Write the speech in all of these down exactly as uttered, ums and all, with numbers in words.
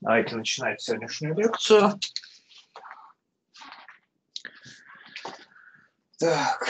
Давайте начинать сегодняшнюю лекцию. Так.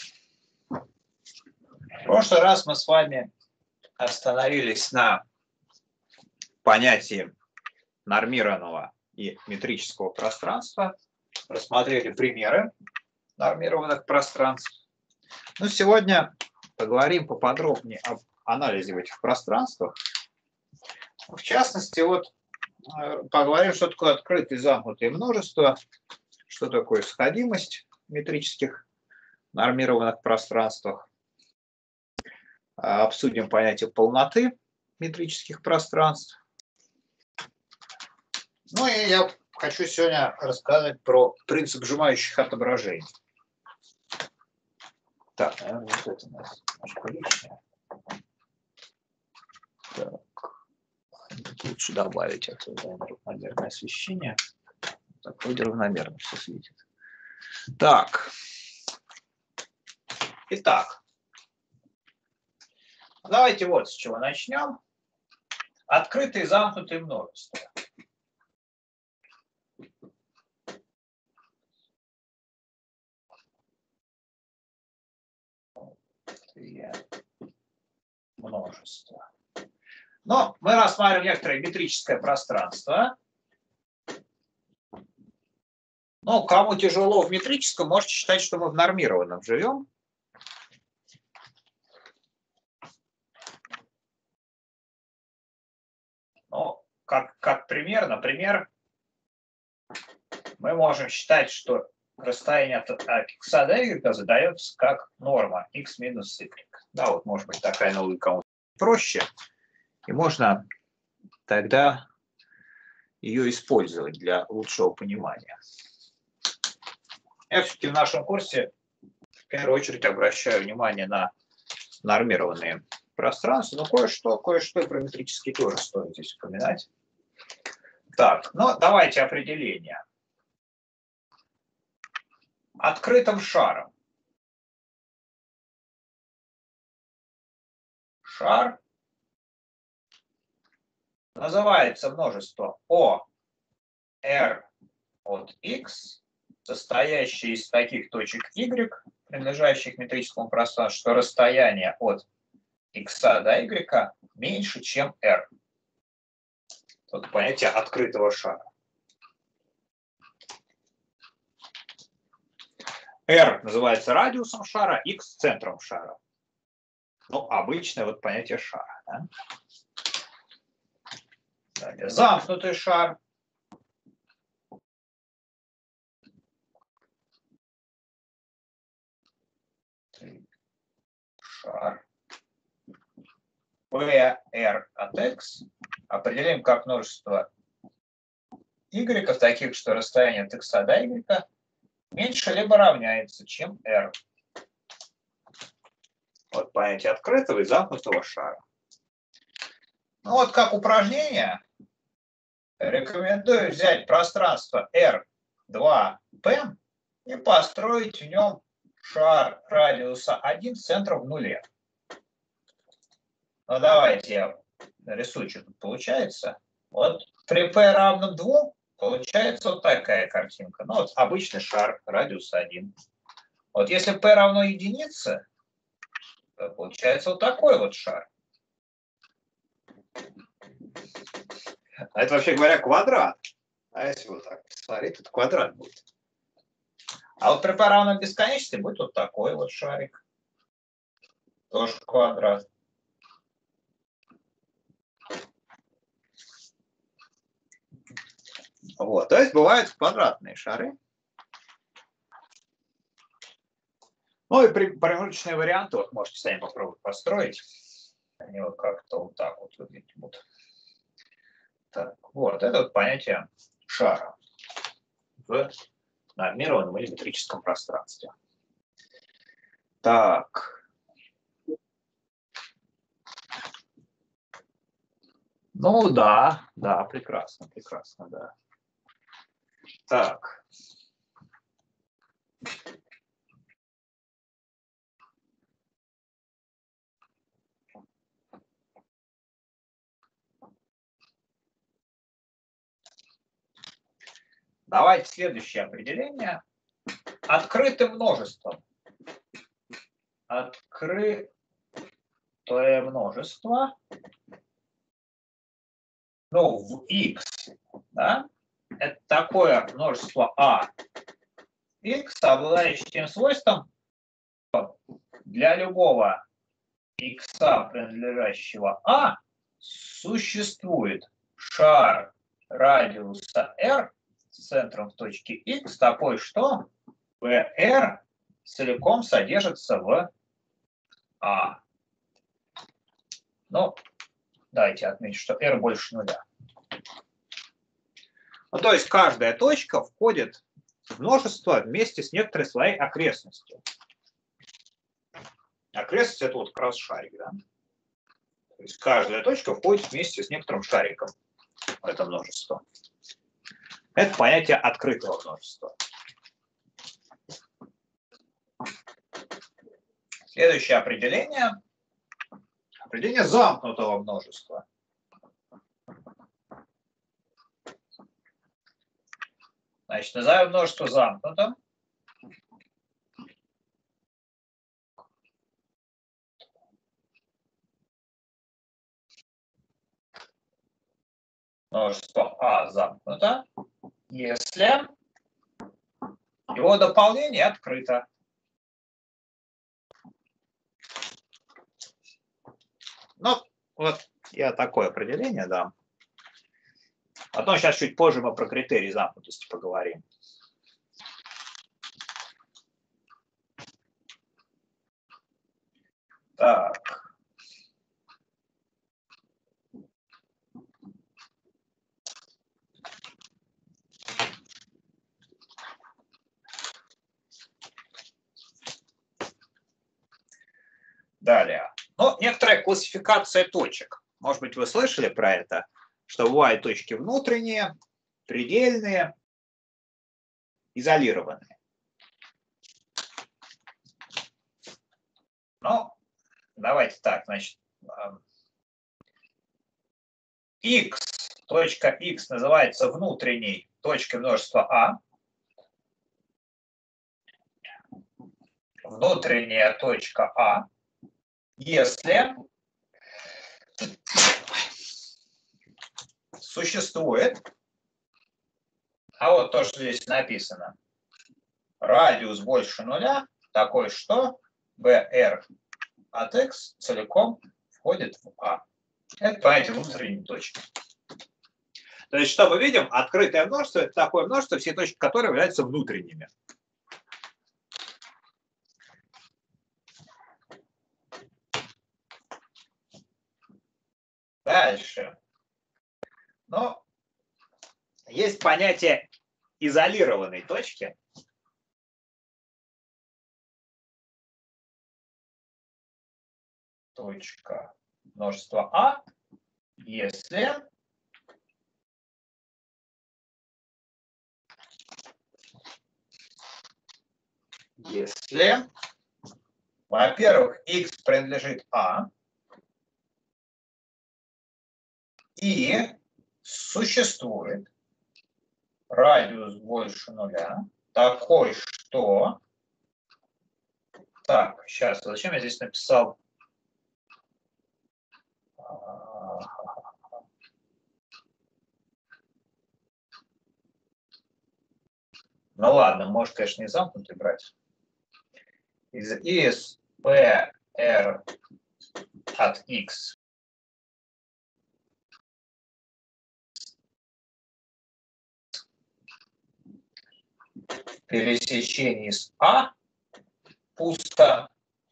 В прошлый раз мы с вами остановились на понятии нормированного и метрического пространства, рассмотрели примеры нормированных пространств. Но сегодня поговорим поподробнее об анализе в этих пространствах. В частности, вот поговорим, что такое открытые и замкнутые множества, что такое сходимость в метрических нормированных пространствах. Обсудим понятие полноты метрических пространств. Ну и я хочу сегодня рассказать про принцип сжимающих отображений. Так, наверное, вот это у нас немножко лишнее. Так. Лучше добавить это равномерное освещение. Так, вроде равномерно все светит. Так. Итак. Давайте вот с чего начнем. Открытые и замкнутые множества. Множество. Но мы рассматриваем некоторое метрическое пространство. Ну, кому тяжело в метрическом, можете считать, что мы в нормированном живем. Ну, как, как пример, например, мы можем считать, что расстояние от x до y задается как норма x минус y. Да, вот может быть такая наука кому-то проще. И можно тогда ее использовать для лучшего понимания. Я все-таки в нашем курсе в первую очередь обращаю внимание на нормированные пространства, но кое-что, кое-что и про метрические тоже стоит здесь упоминать. Так, ну давайте определение. Открытым шаром. Шар называется множество О R от X, состоящее из таких точек Y, принадлежащих метрическому пространству, что расстояние от X до Y меньше, чем R. Вот понятие открытого шара. R называется радиусом шара, X центром шара. Ну, обычное вот понятие шара. Да? Далее, замкнутый шар. Шар. P R от X определим как множество Y, таких, что расстояние от X до Y меньше либо равняется, чем R. Вот понятие открытого и замкнутого шара. Ну вот как упражнение рекомендую взять пространство R два P и построить в нем шар радиуса один с центром в нуле. Ну давайте я нарисую, что тут получается. Вот при P равном двум получается вот такая картинка. Ну вот обычный шар радиуса один. Вот если P равно единице, то получается вот такой вот шар. А это, вообще говоря, квадрат. А если вот так посмотреть, это квадрат будет. А вот при P равном бесконечности будет вот такой вот шарик. Тоже квадрат. Вот, то есть бывают квадратные шары. Ну и промежуточные варианты, вот можете сами попробовать построить. Они вот как-то вот так вот выглядят будут. Так, вот, это вот понятие шара в нормированном или метрическом пространстве. Так. Ну да, да, прекрасно, прекрасно, да. Так. давайте следующее определение. Открытым множеством. Открытое множество. Ну, в x, да, это такое множество А, x, обладающее тем свойством, для любого x, принадлежащего А, существует шар радиуса r с центром в точке x такой, что R целиком содержится в А. Ну, давайте отметим, что R больше нуля. Ну, то есть каждая точка входит в множество вместе с некоторой своей окрестностью. Окрестность — это вот как раз шарик, да? То есть каждая точка входит вместе с некоторым шариком в это множество. Это понятие открытого множества. Следующее определение. Определение замкнутого множества. Значит, назовем множество замкнутым. Множество А замкнуто, если его дополнение открыто. Ну, вот я такое определение дам. Потом сейчас чуть позже мы про критерии замкнутости поговорим. Так. Далее. Ну, некоторая классификация точек. Может быть, вы слышали про это, что бывают точки внутренние, предельные, изолированные. Ну, давайте так, значит, x, точка x называется внутренней точкой множества А. Внутренняя точка А, если существует, а вот то, что здесь написано, радиус больше нуля, такой, что br от x целиком входит в А. Это понятие внутренней точки. То есть, что мы видим? Открытое множество — это такое множество, все точки которых являются внутренними. Дальше. Но есть понятие изолированной точки. Точка множества А, если если, во-первых, x принадлежит А, и существует радиус больше нуля, такой, что... Так, сейчас, зачем я здесь написал? Ну ладно, может, конечно, не замкнутый брать. Из, из P R от X пересечении с А пусто.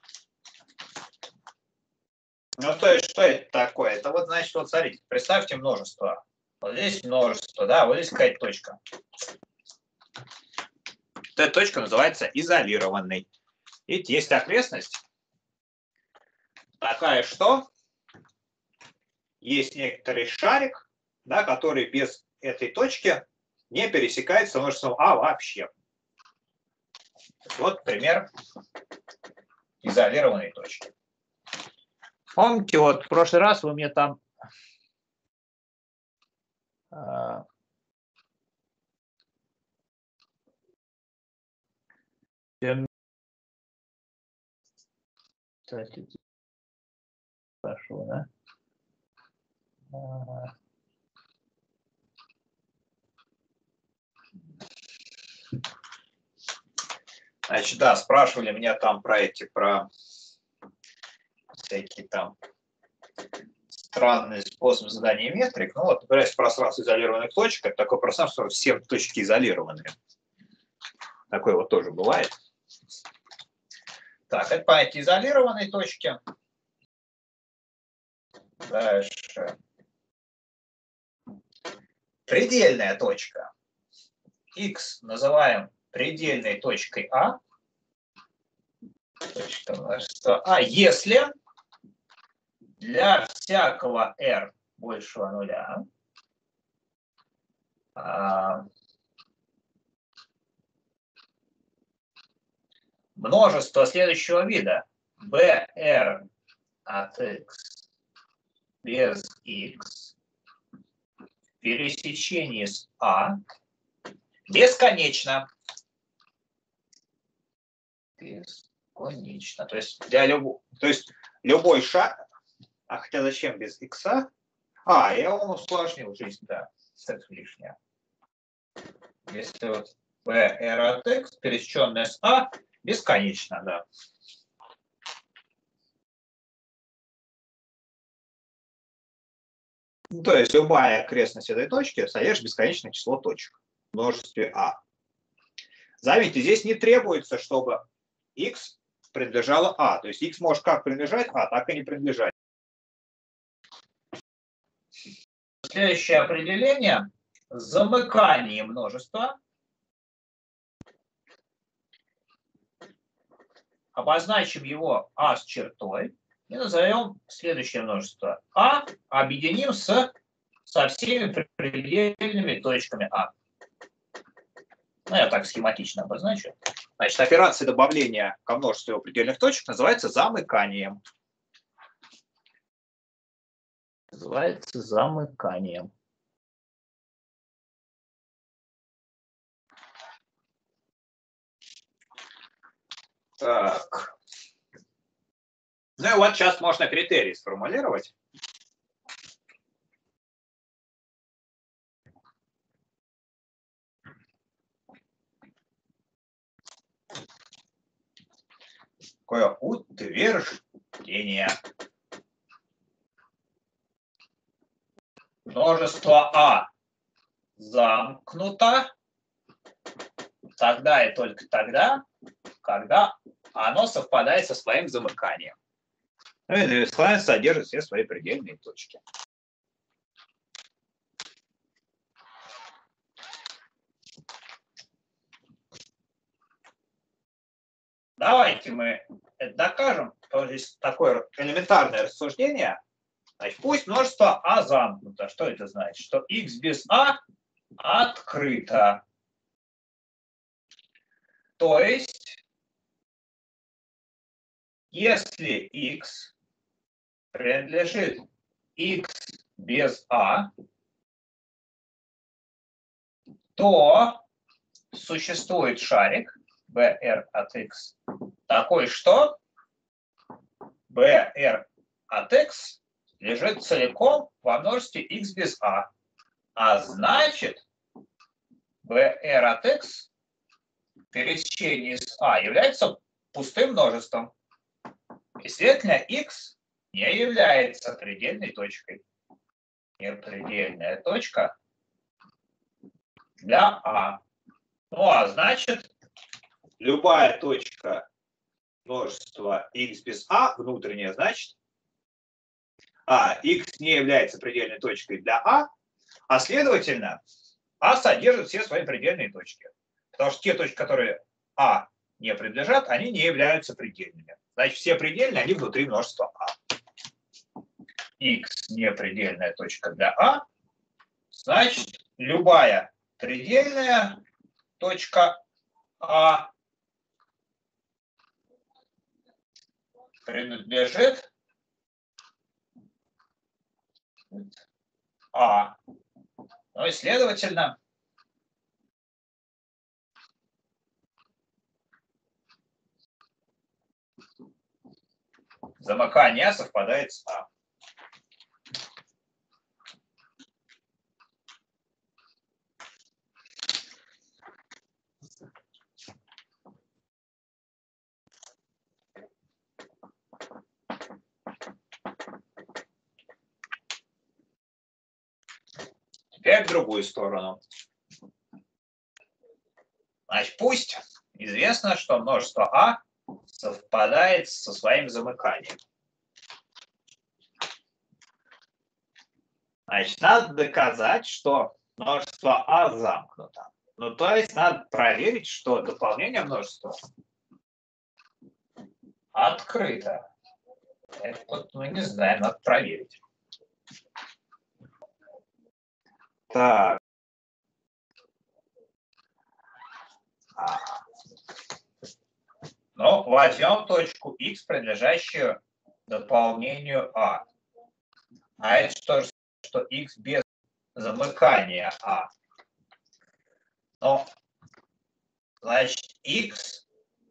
Ну, то есть, что это такое? Это вот, значит, вот смотрите, представьте множество. Вот здесь множество, да, вот здесь какая-то точка. Вот эта точка называется изолированной. Видите, есть окрестность такая, что есть некоторый шарик, да, который без этой точки не пересекается с множеством А вообще. Вот пример изолированной точки. Помните, вот в прошлый раз вы мне там э, Кстати, пошел, да? Ага. Значит, да, спрашивали меня там про эти, про всякие там странный способ задания метрик. Ну вот, например, пространство изолированных точек, это такое пространство, что все точки изолированы. Такое вот тоже бывает. Так, это понятие изолированной точки. Дальше. Предельная точка. X называем предельной точкой А. Точка множества А, если для всякого R большего нуля а, множество следующего вида br от x без x в пересечении с А бесконечно. Бесконечно. То есть для любого, то есть любой шаг, а хотя зачем без x? А, я вам усложнил жизнь, да, это лишнее. Если вот br от x, пересеченное с А, бесконечно, да. Ну, то есть любая окрестность этой точки содержит бесконечное число точек в множестве А. Заметьте, здесь не требуется, чтобы x принадлежало А. То есть x может как принадлежать А, так и не принадлежать. Следующее определение – замыкание множества. Обозначим его А с чертой и назовем следующее множество А, объединим с, со всеми предельными точками А. Ну, я так схематично обозначу. Значит, операция добавления ко множеству его предельных точек называется замыканием. Называется замыканием. Так. Ну и вот сейчас можно критерий сформулировать. Такое утверждение. Множество А замкнуто тогда и только тогда, когда оно совпадает со своим замыканием. Ну и слайд содержит все свои предельные точки. Давайте мы это докажем. Здесь такое элементарное рассуждение. Значит, пусть множество А замкнуто. Что это значит? Что x без А открыто. То есть, если x принадлежит x без А, то существует шарик br от x такой, что br от x лежит целиком во множестве x без А. А значит, br от x в пересечении с А является пустым множеством. И, следовательно, x не является предельной точкой. Непредельная точка для А. Ну, а значит, любая точка множества x без А, внутренняя, значит, а, x не является предельной точкой для А, а следовательно, А содержит все свои предельные точки. Потому что те точки, которые А не принадлежат, они не являются предельными. Значит, все предельные, они внутри множества А. X не предельная точка для А, значит, любая предельная точка А принадлежит А. Ну и, следовательно, замыкание А совпадает с А. Теперь в другую сторону. Значит, пусть известно, что множество А совпадает со своим замыканием. Значит, надо доказать, что множество А замкнуто. Ну, то есть надо проверить, что дополнение множества открыто. Это вот, ну, не знаю, надо проверить. Так. А. Ну, возьмем точку Х, принадлежащую дополнению А. А это что, что Х без замыкания А. Ну, значит, Х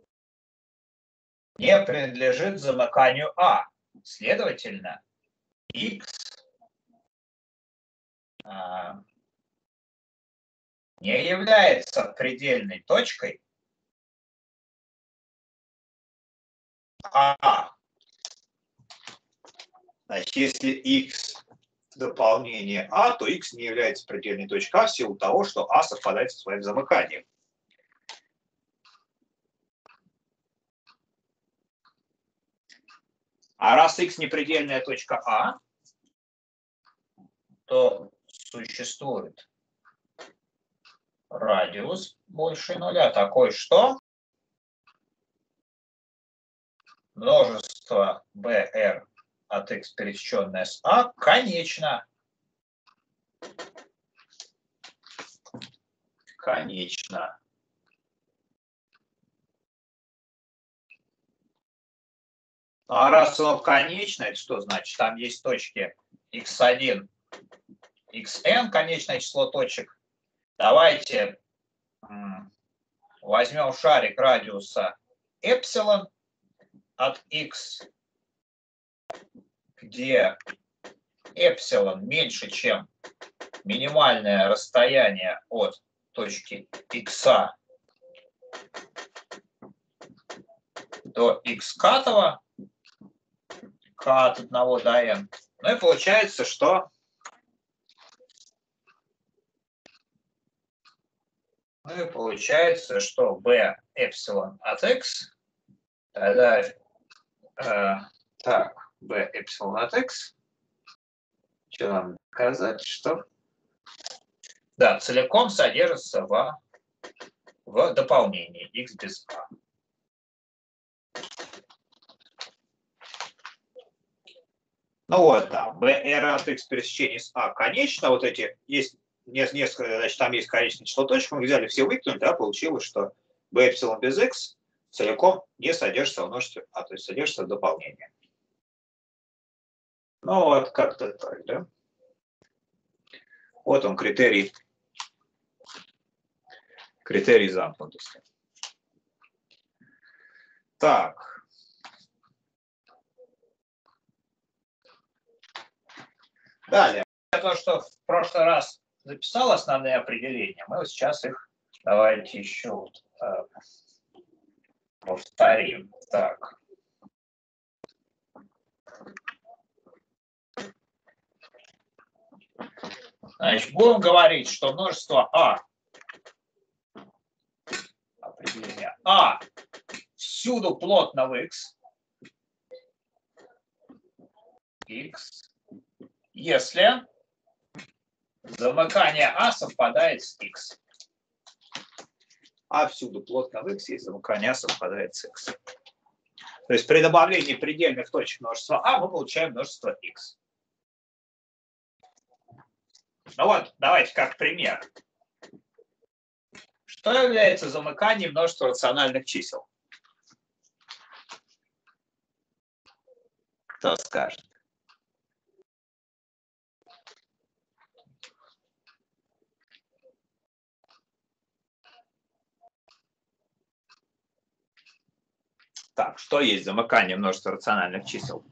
не принадлежит замыканию А. Следовательно, Х а, не является предельной точкой А. Значит, если Х дополнение А, то Х не является предельной точкой А в силу того, что А совпадает со своим замыканием. А раз Х не предельная точка А, то существует радиус больше нуля такой, что множество бэ эр от х, пересеченное с А, конечно. Конечно. А раз оно конечно, это что значит? Там есть точки икс один, икс эн, конечное число точек. Давайте возьмем шарик радиуса эпсилон от x, где эпсилон меньше, чем минимальное расстояние от точки x до x катова, k от одного до n. Ну и получается, что ну и получается, что b эпсилон от x, тогда э, так, b эпсилон от x, что нам доказать, что да, целиком содержится в, в дополнении x без k. Ну вот, да, бэ эр от x пересечение с А конечно, вот эти есть несколько, значит, там есть конечное число точек, мы взяли все выкинули, да, получилось, что b эпсилон без x целиком не содержится в множестве А, то есть содержится в дополнении. Ну вот как-то так, да. Вот он критерий, критерий замкнутости. Так. Далее. То, что в прошлый раз записал основные определения, мы вот сейчас их давайте еще вот, э, повторим. Так. Значит, будем говорить, что множество А, определение А всюду плотно в X, X, если замыкание А совпадает с X. А всюду плотно в X, если замыкание А совпадает с X. То есть при добавлении предельных точек множества А мы получаем множество X. Ну вот, давайте как пример. Что является замыканием множества рациональных чисел? Кто скажет? Так, что есть замыкание множества рациональных чисел?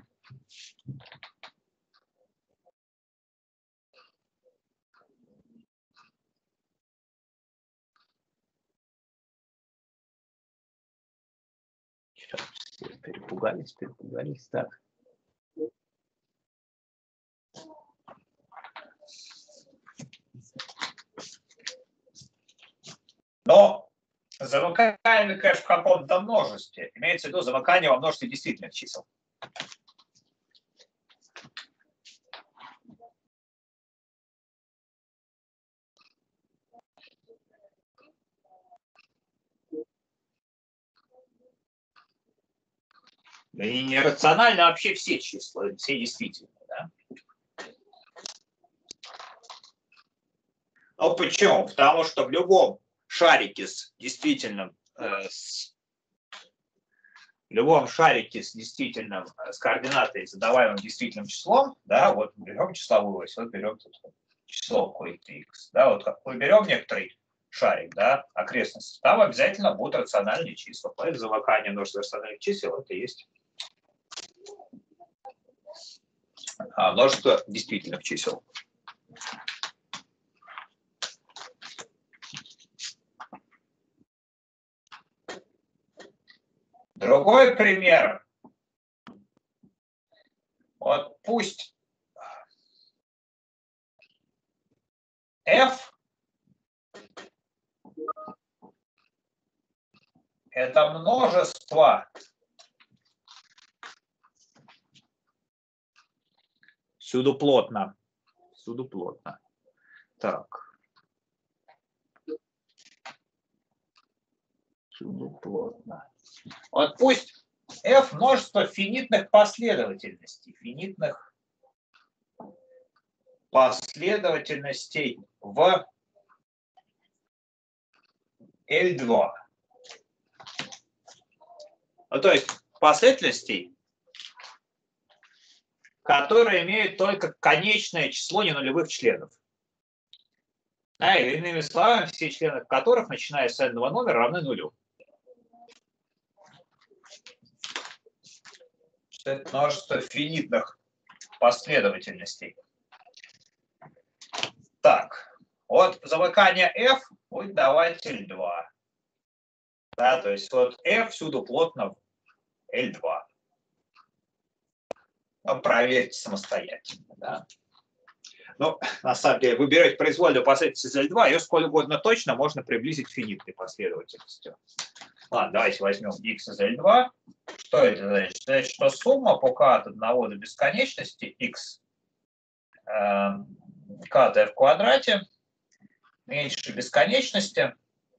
Сейчас, перепугались, перепугались. Так. Но замыкание, конечно, в каком-то множестве. Имеется в виду замыкание во множестве действительных чисел. И нерационально вообще все числа, все действительные. Да? Ну почему? Потому что в любом шарике с действительным, э, с, в любом шарике с действительным, с координатой, задаваемым действительным числом, да, вот берем числовую ось, вот берем тут число какое-то x, да, вот как мы берем некоторый шарик, да, окрестности, там обязательно будут рациональные числа. Поэтому замыкание множества рациональных чисел это есть а, множество действительных чисел. Другой пример. Вот пусть f это множество всюду плотно. Всюду плотно. Так. Всюду плотно. Вот пусть f множество финитных последовательностей. Финитных последовательностей в эль два. Ну, то есть последовательностей, которые имеют только конечное число ненулевых членов. Да, или иными словами, все члены которых, начиная с n номера, равны нулю. Это множество финитных последовательностей. Так, вот замыкание f будет давать эль два. Да, то есть вот f всюду плотно в эль два. Ну, проверьте самостоятельно. Да. Ну, на самом деле, вы берете произвольную последовательность из эль два, ее сколь угодно точно можно приблизить к финитной последовательности. Ладно, давайте возьмем x из эль два. Что это значит? Значит, что сумма по k от одного до бесконечности x э, k в квадрате меньше бесконечности,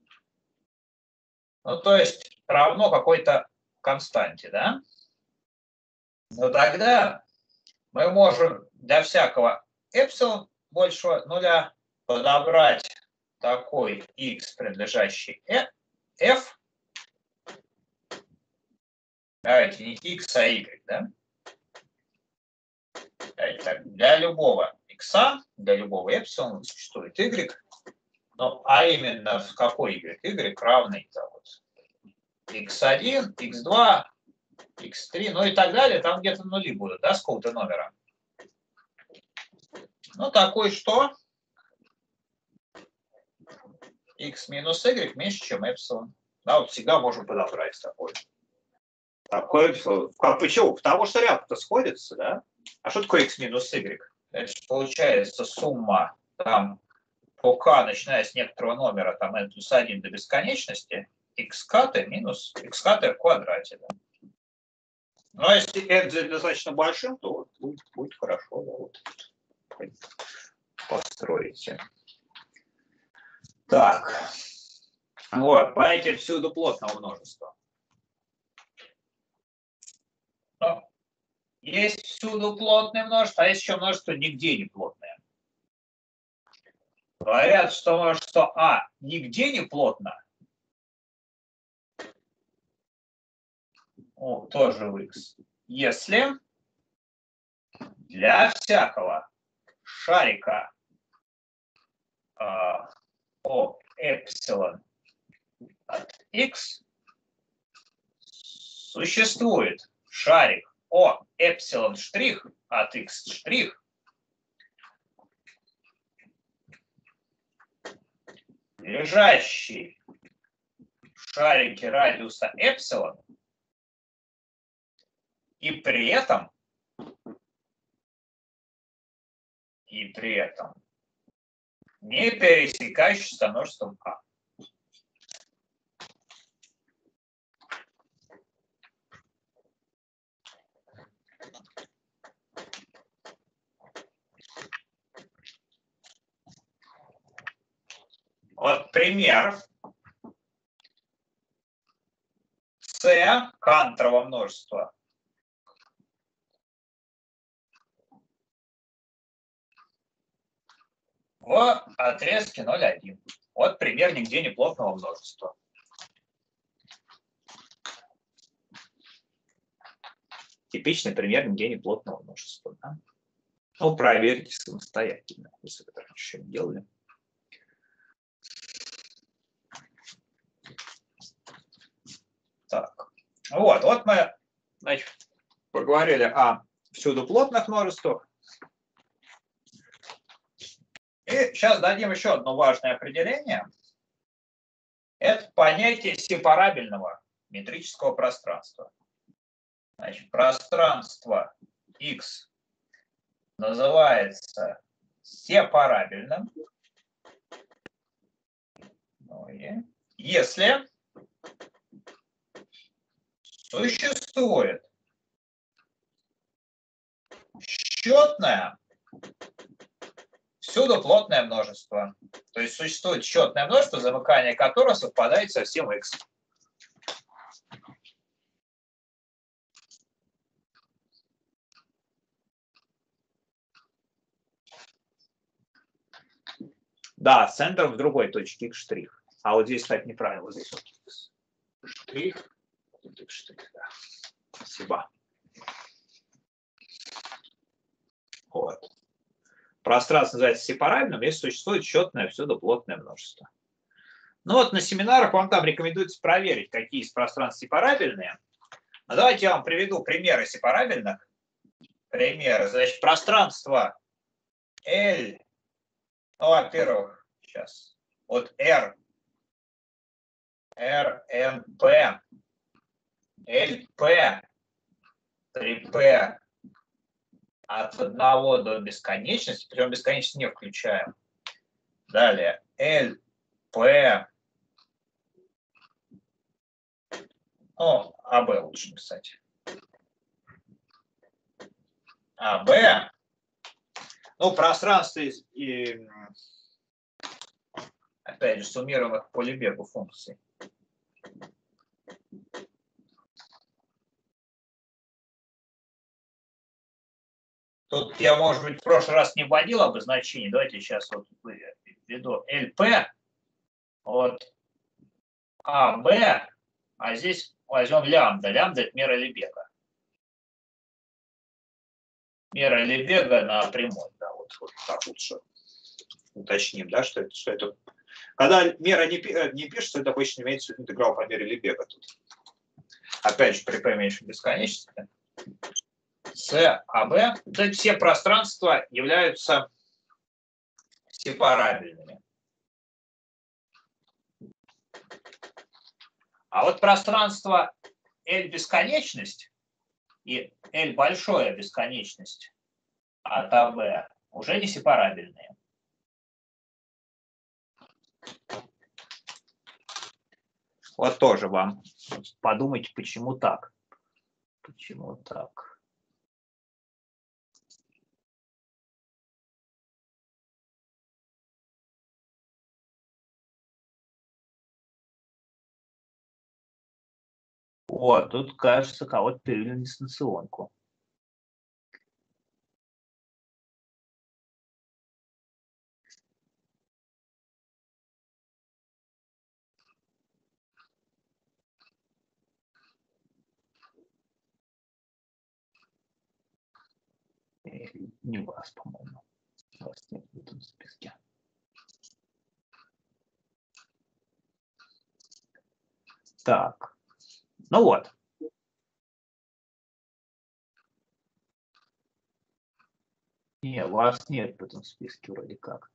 ну, то есть равно какой-то константе, да? Но тогда мы можем для всякого эпсилон большего нуля подобрать такой x, принадлежащий f. Давайте не x, а y, да? Так, для любого x, для любого эпсилона существует y. Ну, а именно в какой y? Y равный там, вот, икс один, икс два, икс три, ну и так далее. Там где-то нули будут, да, с какого-то номера. Ну, такой что? X минус y меньше, чем эпсилон. Да, вот всегда можем подобрать такой. Такой, почему? Потому что ряд-то сходится, да? А что такое x минус y? Это получается сумма там по k, начиная с некоторого номера, там n плюс один до бесконечности, xk минус xk в квадрате. Да? Ну, а если n достаточно большим, то вот будет, будет хорошо. Да, вот. Построите. Так. Вот, понятие всюду плотного множества. Ну, есть всюду плотное множество, а есть еще множество нигде не плотное. Говорят, что множество А нигде не плотно. О, тоже в x. Если для всякого шарика э, о эпсилон от x Существует шарик О эпсилон штрих от x штрих, лежащий в шарике радиуса эпсилон, и при этом, и при этом не пересекающийся множеством А. Вот пример. С кантового множества в отрезке ноль один. Вот пример нигде не плотного множества. Типичный пример нигде не плотного множества. Да? Ну, проверьте самостоятельно, если вы это еще не делали. Так. Вот, вот мы, значит, поговорили о всюду плотных множествах. И сейчас дадим еще одно важное определение. Это понятие сепарабельного метрического пространства. Значит, пространство X называется сепарабельным, ну и если существует счетное всюду плотное множество. То есть существует счетное множество, замыкание которого совпадает со всем x. Да, центр в другой точке x штрих. А вот здесь, кстати, неправильно. Вот здесь вот x штрих. Вот x штрих, да. Спасибо. Вот. Пространство называется сепарабельным, если существует счетное всюду плотное множество. Ну вот на семинарах вам там рекомендуется проверить, какие из пространств сепарабельные. Но давайте я вам приведу примеры сепарабельных. Примеры. Значит, пространство L, ну, во-первых, сейчас, вот R, R, N, P, L, P, три P от одного до бесконечности, причем бесконечность не включаем. Далее L, P, ну, АБ лучше написать. АБ, ну, пространство из, и, опять же, суммируемых по Лебегу функций. Тут я, может быть, в прошлый раз не вводил обозначение. Давайте сейчас вот введу эл пи от АБ, а здесь возьмем лямбда. Лямбда – это мера Лебега. Мера Лебега на прямой. Да, вот, вот так лучше уточним, да, что это, что это. Когда мера не, не пишется, это обычно имеется в виду интеграл по мере Лебега тут. Опять же, при p меньшей бесконечности. С, АБ, то все пространства являются сепарабельными. А вот пространство L бесконечность и L большое бесконечность от АБ уже не сепарабельные. Вот тоже вам подумайте, почему так. Почему так? Вот, тут, кажется, кого-то перевели на дистанционку. Не вас, по-моему. Вас нет в этом списке. Так. Ну вот. Не, вас нет в этом списке вроде как.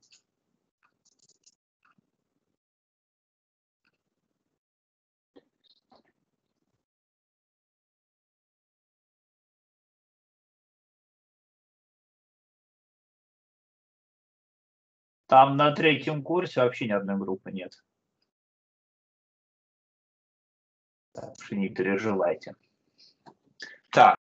Там на третьем курсе вообще ни одной группы нет. Так что не переживайте. Так.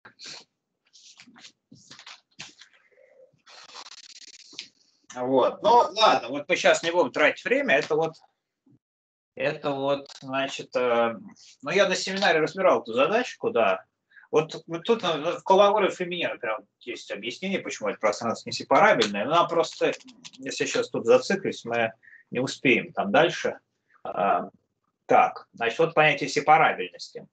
Вот. Ну, ладно, вот мы сейчас не будем тратить время. Это вот, это вот, значит, э, ну, я на семинаре разбирал эту задачку, да. Вот, вот тут в Коллагоре Фемине прям есть объяснение, почему это пространство несепарабельное. Но нам просто, если я сейчас тут зациклюсь, мы не успеем там дальше. А, так, значит, вот понятие сепарабельности.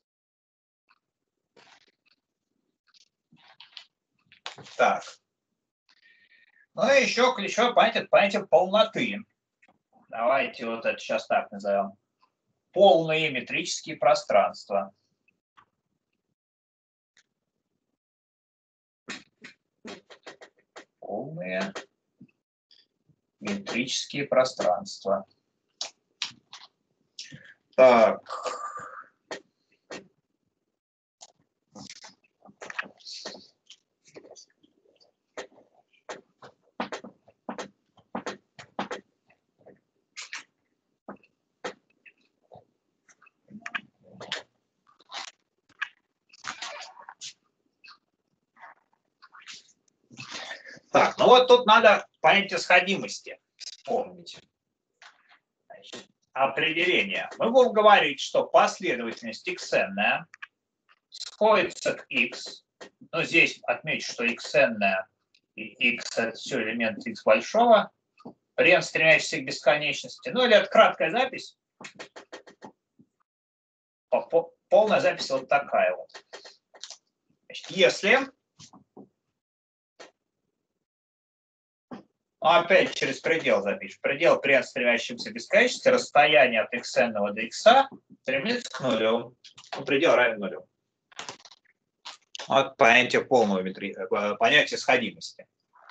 Так. Ну и еще ключевое понятие, понятие полноты. Давайте вот это сейчас так назовем. Полные метрические пространства. Полные метрические пространства. Так. Так, ну вот тут надо понятие сходимости вспомнить. Значит, определение. Мы будем говорить, что последовательность xn сходится к x. Но здесь отмечу, что xn и x это все элементы x большого. При n стремящийся к бесконечности. Ну или это краткая запись. Полная запись вот такая вот. Значит, если ну, опять через предел запишем. Предел при n стремящемся к бесконечности, расстояние от xn до x стремится к нулю. Ну, предел равен нулю. Вот понятие полного метри... понятие сходимости.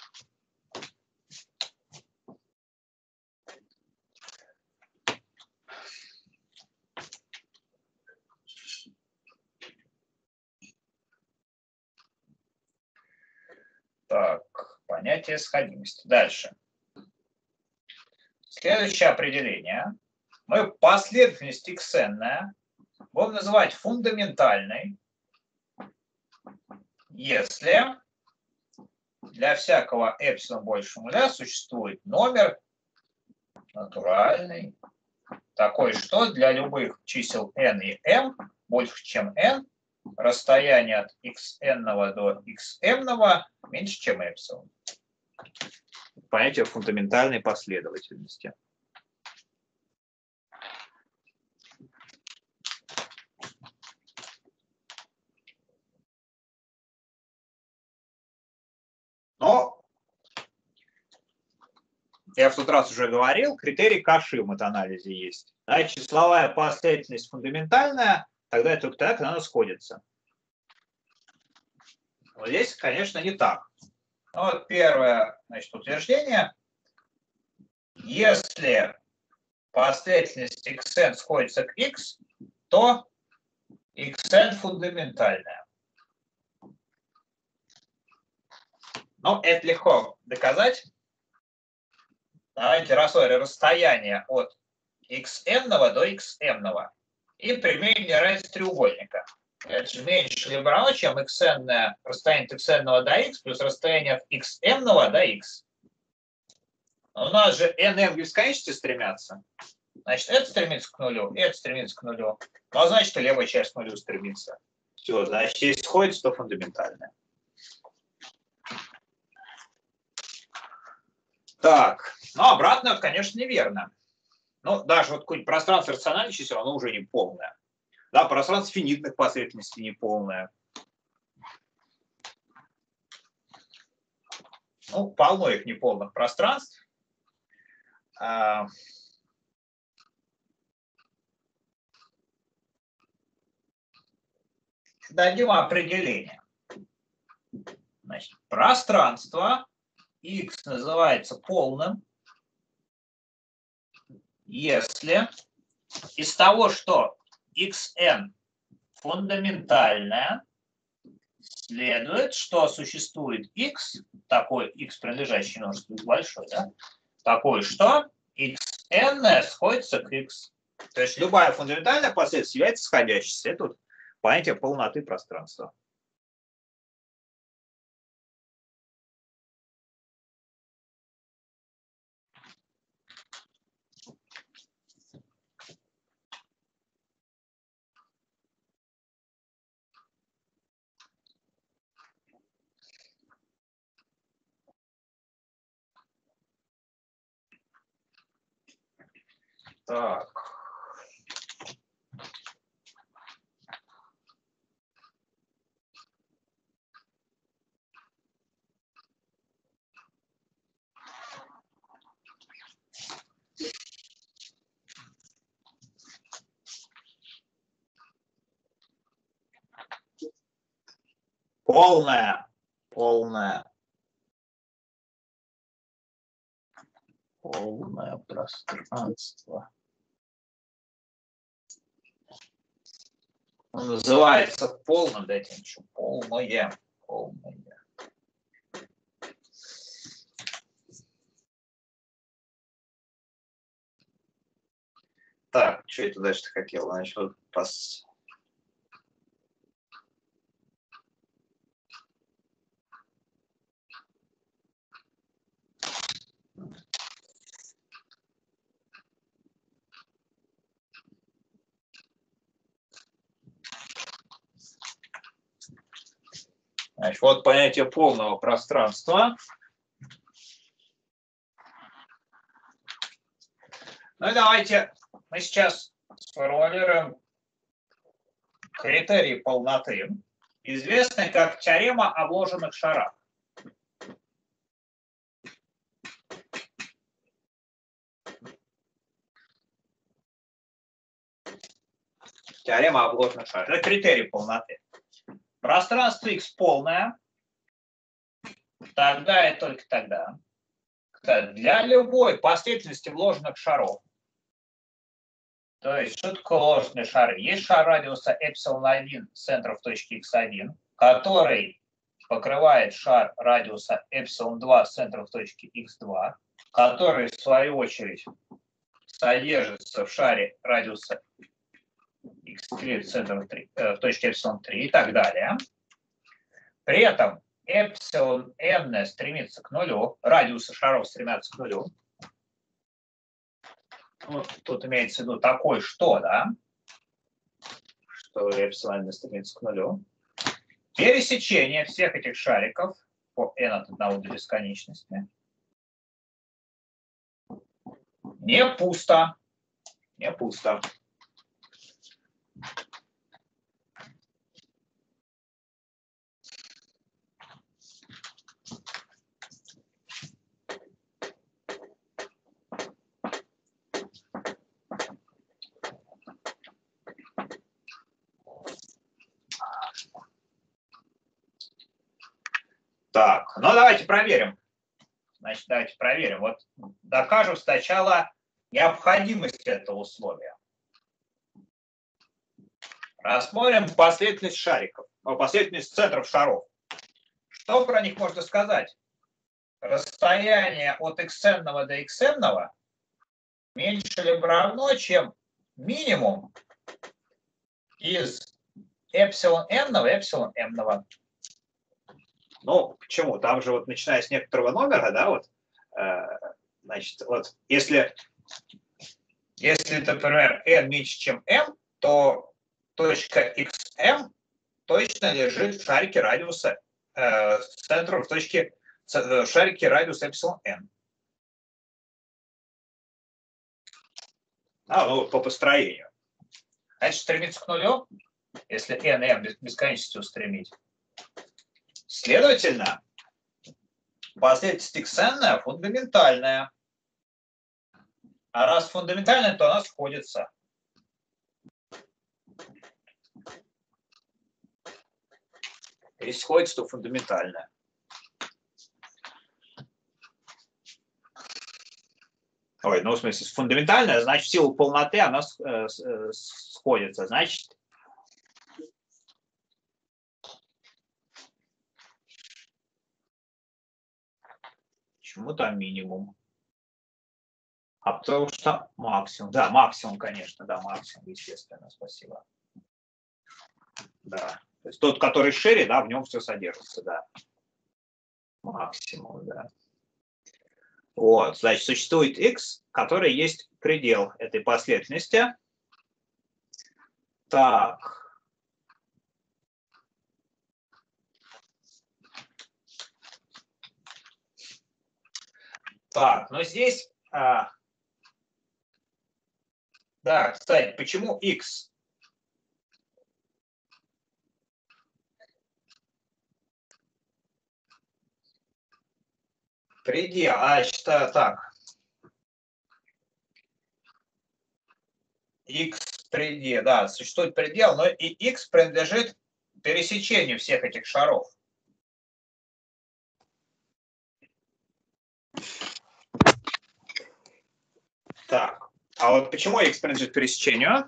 Так, понятие сходимости. Дальше. Следующее определение. Мы последовательность xn будем называть фундаментальной, если для всякого эпсилон больше нуля существует номер натуральный, такой, что для любых чисел n и m больше, чем n, расстояние от xn до xm меньше, чем эпсилон. Понятие фундаментальной последовательности. Но я в тот раз уже говорил, критерий Каши в метаанализе есть. Да, числовая последовательность фундаментальная, тогда только так она сходится. Вот здесь, конечно, не так. Ну, вот первое, значит, утверждение. Если последовательность xn сходится к x, то xn фундаментальная. Ну, это легко доказать. Давайте рассмотрим расстояние от xn до xm и применим неравенство треугольника. Это же меньше либо равно, чем xn, расстояние от xn до x плюс расстояние от xm до x. У нас же nm к бесконечности стремятся. Значит, это стремится к нулю, это стремится к нулю. Ну, а значит, и левая часть к нулю стремится. Все, значит, если сходится, то фундаментальное. Так, ну, обратно, конечно, неверно. Ну, даже вот какое-нибудь пространство рациональных чисел, оно уже не полное. Да, пространство финитных последовательностей не полное. Ну, полно их неполных пространств. Дадим определение. Значит, пространство x называется полным, если из того, что xn фундаментальное, следует, что существует x, такой x, принадлежащий множеству большой, да, такой, что xn сходится к x. То есть любая фундаментальная последовательность является сходящейся. Это вот понятие полноты пространства. Так. Полное, полное, полное пространство. Он называется полным, дайте еще полное, полное. Так, что это дальше хотел? Значит, вот пос... Значит, вот понятие полного пространства. Ну и давайте мы сейчас сформулируем критерий полноты, известный как теорема о вложенных шарах. Теорема о вложенных шарах. Это критерий полноты. Пространство X полное, тогда и только тогда, для любой последовательности вложенных шаров. То есть, что такое вложенные шары? Есть шар радиуса эпсилон один с центра в точке икс один, который покрывает шар радиуса эпсилон два с центра в точке икс два, который, в свою очередь, содержится в шаре радиуса икс три в центре в точке эпсилон три и так далее. При этом эпсилон n стремится к нулю, радиусы шаров стремятся к нулю. Вот тут имеется в виду такой, что, да, что эпсилон n стремится к нулю. Пересечение всех этих шариков по n от одного до бесконечности не пусто, не пусто. Так, ну давайте проверим. Значит, давайте проверим. Вот докажем сначала необходимость этого условия. Рассмотрим последовательность шариков, последовательность центров шаров. Что про них можно сказать? Расстояние от xn до xn меньше либо равно, чем минимум из эпсилон n и эпсилон m. Ну, почему? Там же вот начиная с некоторого номера, да, вот, э, значит, вот, если, если, например, n меньше, чем m, то точка xm точно лежит в шарике радиуса э, с центра в точке в шарике радиуса эпсилон n. А, ну, по построению. Значит, стремиться к нулю, если n и m бесконечности устремить. Следовательно, последовательность xn фундаментальная. А раз фундаментальная, то она сходится. Если сходится, то фундаментальная. Ой, ну в смысле фундаментальная, значит, в силу полноты она сходится. Значит, почему там минимум? А потому что максимум. Да, максимум, конечно, да, максимум, естественно, спасибо. Да. То есть тот, который шире, да, в нем все содержится, да. Максимум, да. Вот, значит, существует x, который есть предел этой последовательности. Так. Так, но здесь... А, да, кстати, почему x? Предел, а я считаю так. X предел, да, существует предел, но и x принадлежит пересечению всех этих шаров. Так, а вот почему x принадлежит пересечению?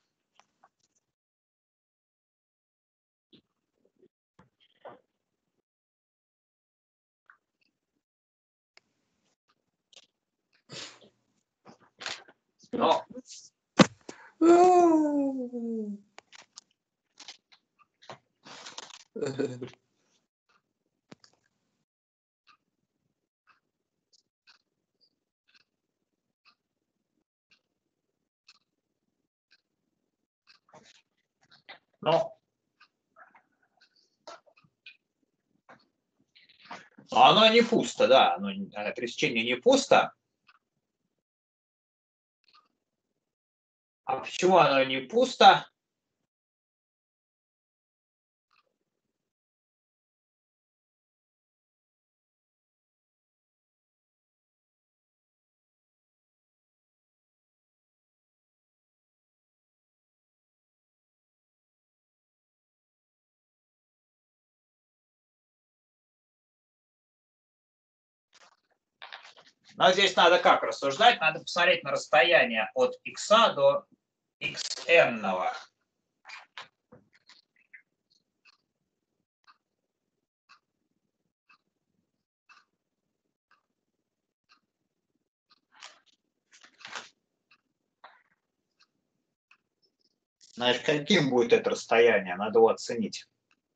Ну, ну, оно не пусто, да, оно, пересечение не пусто. А почему оно не пусто? Но здесь надо как рассуждать? Надо посмотреть на расстояние от x до xn. Значит, каким будет это расстояние? Надо его оценить.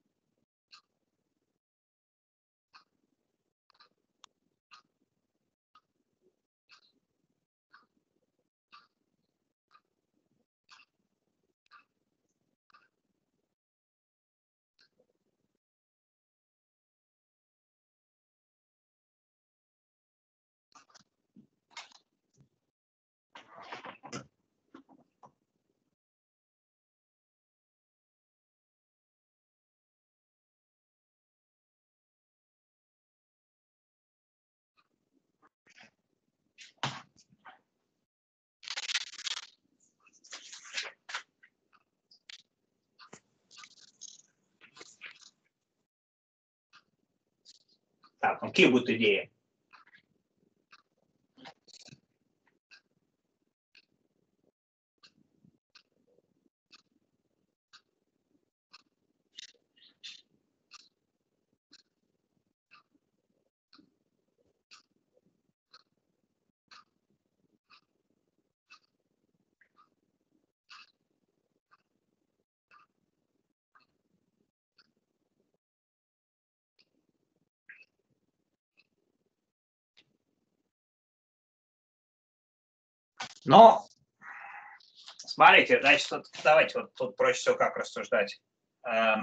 Так, ну какие будут идеи? Ну, смотрите, значит, вот, давайте вот тут проще всего как рассуждать. Эм,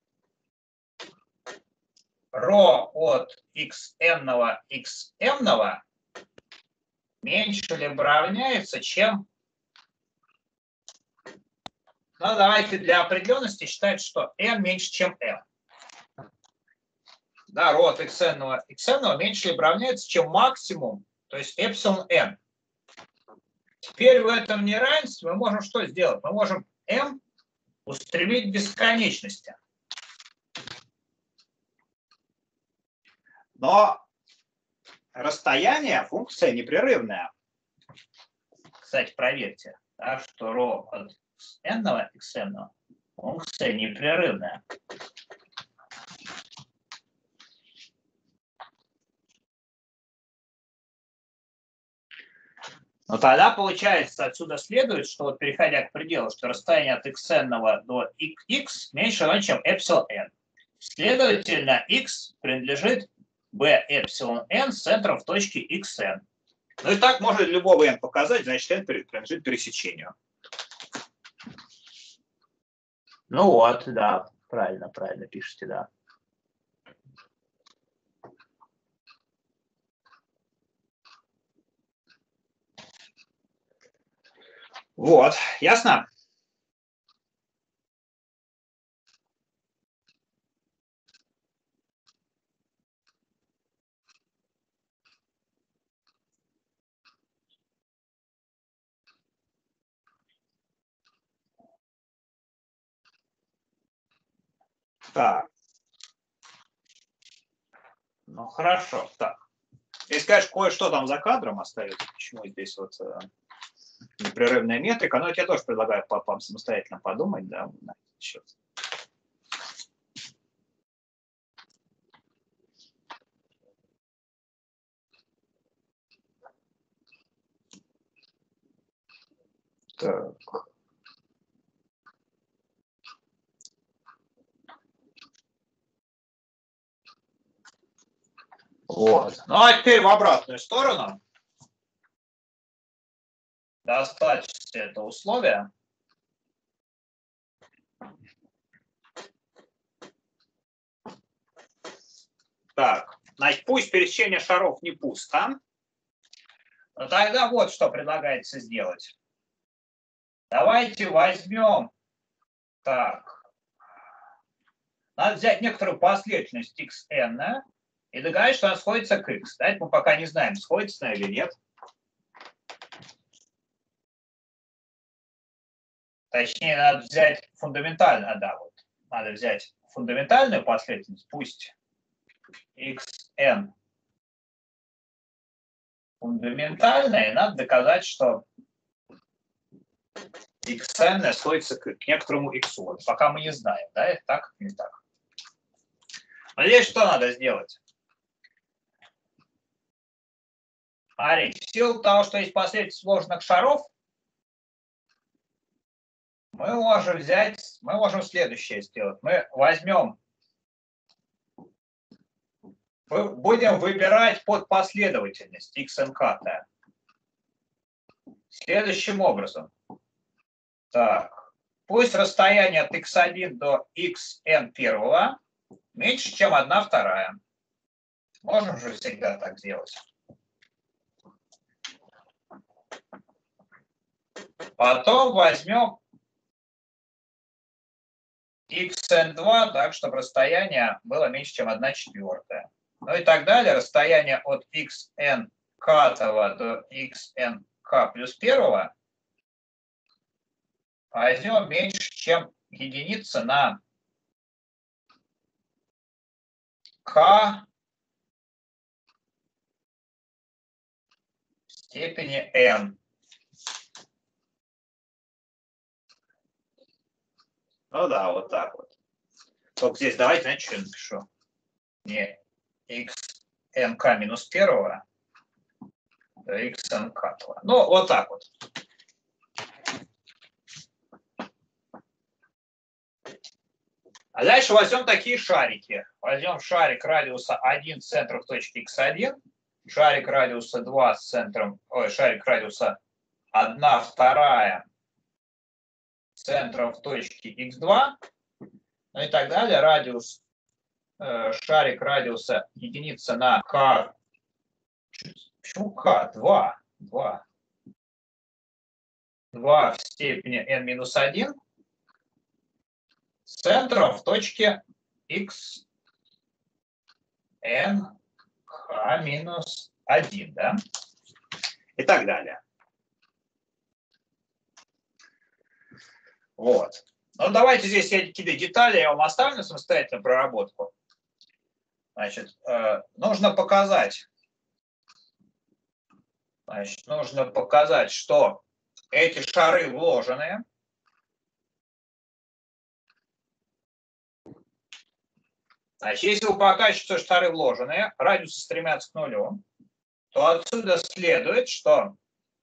ро от xn xm меньше либо равняется, чем... Ну, давайте для определенности считать, что n меньше, чем m. Да, ро от xn xm меньше либо равняется, чем максимум, то есть эпсилон n. Теперь в этом неравенстве мы можем что сделать? Мы можем m устремить к бесконечности. Но расстояние функция непрерывная. кстати, проверьте, да, что ро от n xn функция непрерывная. Но тогда получается, отсюда следует, что вот переходя к пределу, что расстояние от xn до x меньше, чем εn. Следовательно, x принадлежит b эпсилон n с центром в точке xn. Ну и так можно любого n показать, значит n принадлежит пересечению. Ну вот, да, правильно, правильно пишете, да. Вот, ясно? Так. Ну, хорошо, так. Если, конечно, кое-что там за кадром остается, почему здесь вот э, непрерывная метрика, но я тебе тоже предлагаю вам самостоятельно подумать, да, на этот счет. Так. Вот. Ну, а теперь в обратную сторону. Достаточно это условие. Так, значит, пусть пересечение шаров не пусто. Но тогда вот что предлагается сделать. Давайте возьмем, так, надо взять некоторую последовательность xn и доказать, что она сходится к x. Да, это мы пока не знаем, сходится она или нет. Точнее, надо взять фундаментально, да, вот. Надо взять фундаментальную последовательность, пусть xn фундаментальная, и надо доказать, что xn сходится к, к некоторому x. Вот. Пока мы не знаем, да, это так или не так. Но здесь что надо сделать? Смотрите, в силу того, что есть последовательность сложных шаров, мы можем взять, мы можем следующее сделать. Мы возьмем, мы будем выбирать под последовательность xnk следующим образом. Так, пусть расстояние от икс один до xn первого меньше, чем одна вторая. Можем же всегда так сделать. Потом возьмем xn два, так, чтобы расстояние было меньше, чем одна четвертая. Ну и так далее. Расстояние от xn до xnk плюс первого возьмем меньше, чем единица на k в степени n. Ну да, вот так вот. Только здесь давайте, знаете, что я напишу? Не xnk минус первого, до xnk. Ну, вот так вот. А дальше возьмем такие шарики. Возьмем шарик радиуса один с центром в точке икс один, шарик радиуса два с центром, ой, шарик радиуса одна вторая с центром в точке икс два, ну и так далее. Радиус, э, шарик радиуса единица на k, почему k? два, два, два в степени n минус один с центром в точке x n k минус один, да? И так далее. Вот. Ну, давайте здесь я какие-то детали я вам оставлю на самостоятельную проработку. Значит, э, нужно показать, значит, нужно показать, что эти шары вложенные. Значит, если вы покажете, что шары вложенные, радиусы стремятся к нулю, то отсюда следует, что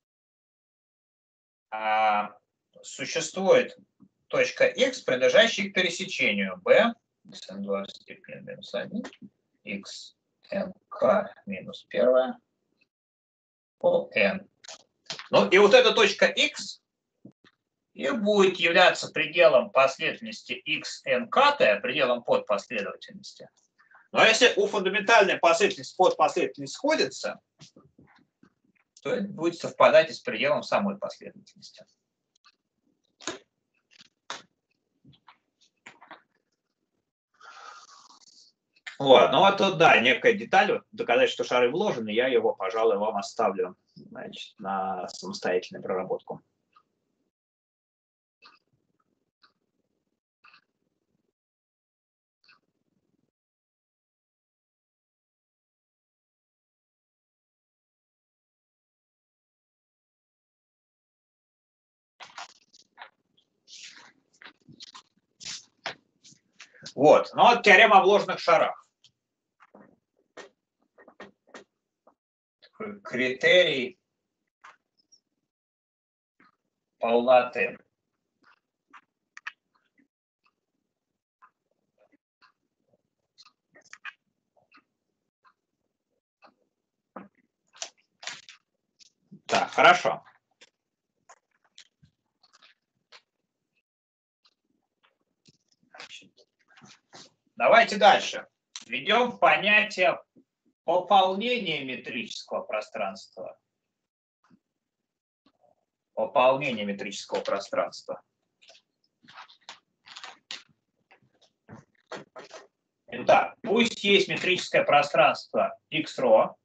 а, существует точка x, принадлежащая к пересечению b, xn2 в степени минус один, xnk минус один по n. Ну и вот эта точка x и будет являться пределом последовательности xnk, пределом подпоследовательности. Но если у фундаментальной последовательности подпоследовательность сходится, то это будет совпадать и с пределом самой последовательности. Вот, ну вот тут, да, некая деталь, доказать, что шары вложены, я его, пожалуй, вам оставлю, значит, на самостоятельную проработку. Вот, ну вот теорема о вложенных шарах. Критерий полноты. Так, хорошо. Давайте дальше. Введем понятие пополнения метрического пространства. Пополнение метрического пространства. Итак, пусть есть метрическое пространство x-ро.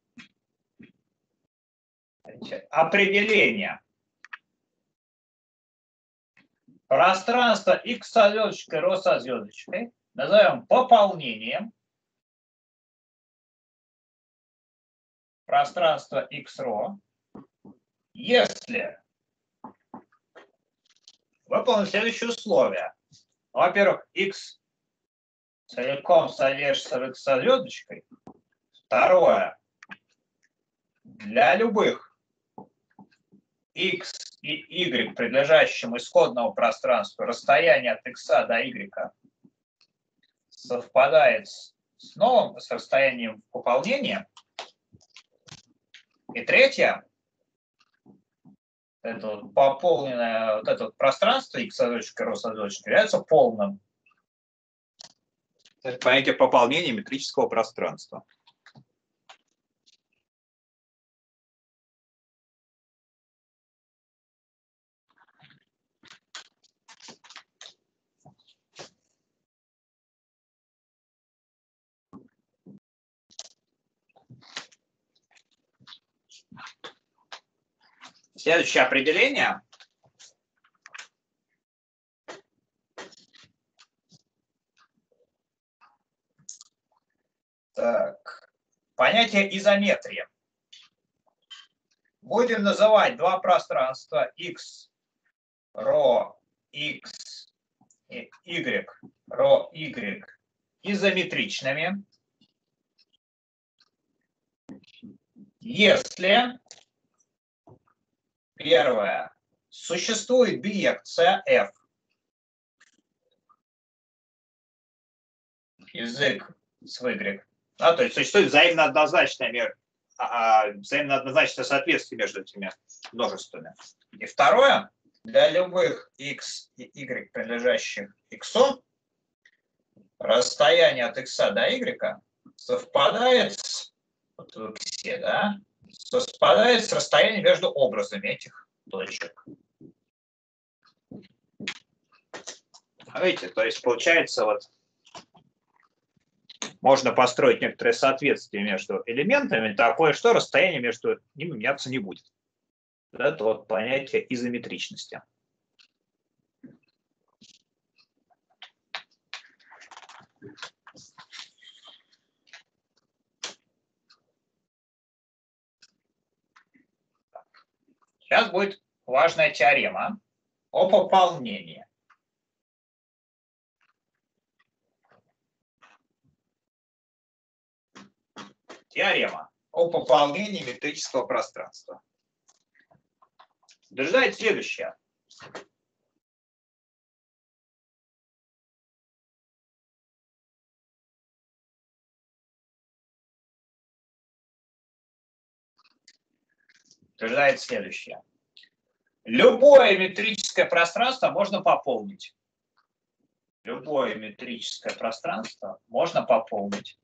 Определение. Пространство x со звездочкой, ρ со звездочкой назовем пополнением пространства x-ро, если выполнить следующие условия. Во-первых, x целиком содержится в x со звездочкой. Второе. Для любых x и y, принадлежащим исходному пространству, расстояние от x до y совпадает с новым, с расстоянием пополнения. И третье. Это вот пополненное вот это вот пространство x со звездочкой, ρ со звездочкой является полным. Это понятие пополнения метрического пространства. Следующее определение. Так. Понятие изометрии. Будем называть два пространства x, ρ, x, и y, ρ, y изометричными, если первое, существует биекция f из x с y, а, то есть существует взаимно однозначное, мер, а, взаимно однозначное соответствие между этими множествами. И второе, для любых x и y, принадлежащих x, расстояние от x до y совпадает с, вот в x, да, совпадает с расстоянием между образами этих точек. Видите, то есть получается вот можно построить некоторое соответствие между элементами, такое, что расстояние между ними меняться не будет. Это вот понятие изометричности. Сейчас будет важная теорема о пополнении. Теорема о пополнении метрического пространства. Утверждает следующее. Утверждает следующее. Любое метрическое пространство можно пополнить. Любое метрическое пространство можно пополнить.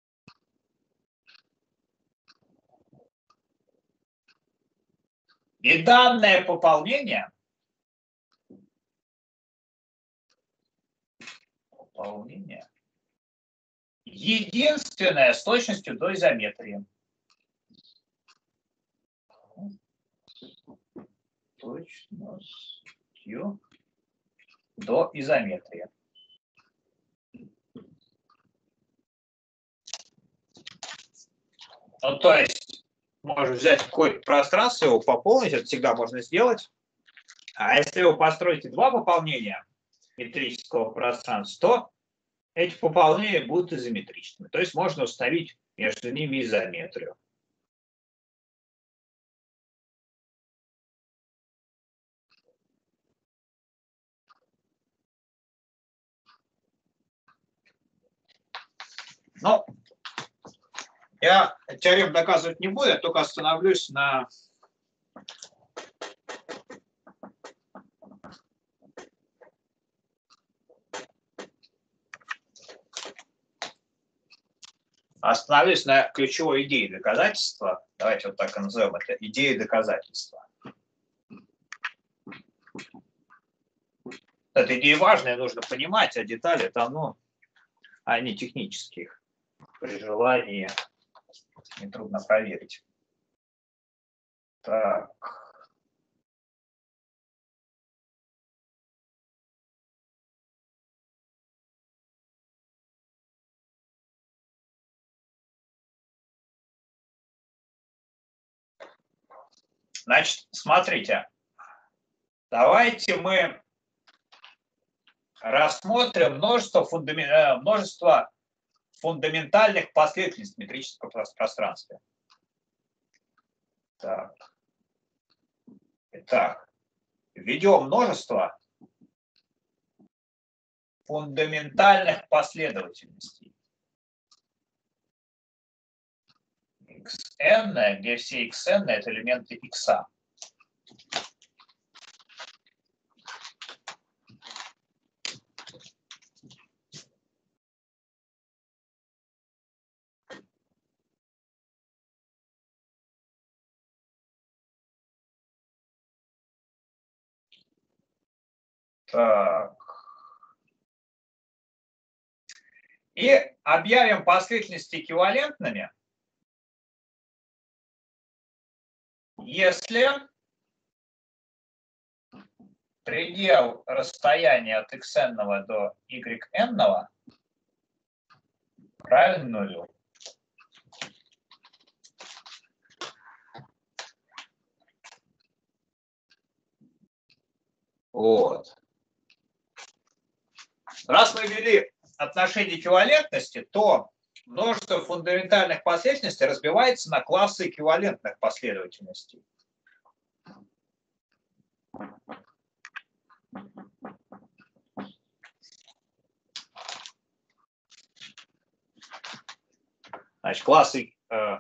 И данное пополнение, пополнение единственное с точностью до изометрии. Точностью до изометрии. Ну, то есть, можно взять какое-то пространство, его пополнить, это всегда можно сделать. А если вы построите два пополнения метрического пространства, то эти пополнения будут изометричными. То есть, можно установить между ними изометрию. Ну, я теорему доказывать не буду, я только остановлюсь на остановлюсь на ключевой идее доказательства. Давайте вот так и назовем это. Идея доказательства. Эта идея важная, нужно понимать, а детали там, ну, они технические. При желании нетрудно проверить. Так. Значит, смотрите. Давайте мы рассмотрим множество, фундамент, множество фундаментальных последовательностей в метрическом пространстве. Так. Итак, введем множество фундаментальных последовательностей. xn, где все xn это элементы x. Так. И объявим последовательности эквивалентными, если предел расстояния от xn до yn равен нулю. Вот. Раз мы ввели отношение эквивалентности, то множество фундаментальных последовательностей разбивается на классы эквивалентных последовательностей. Значит, классы, э,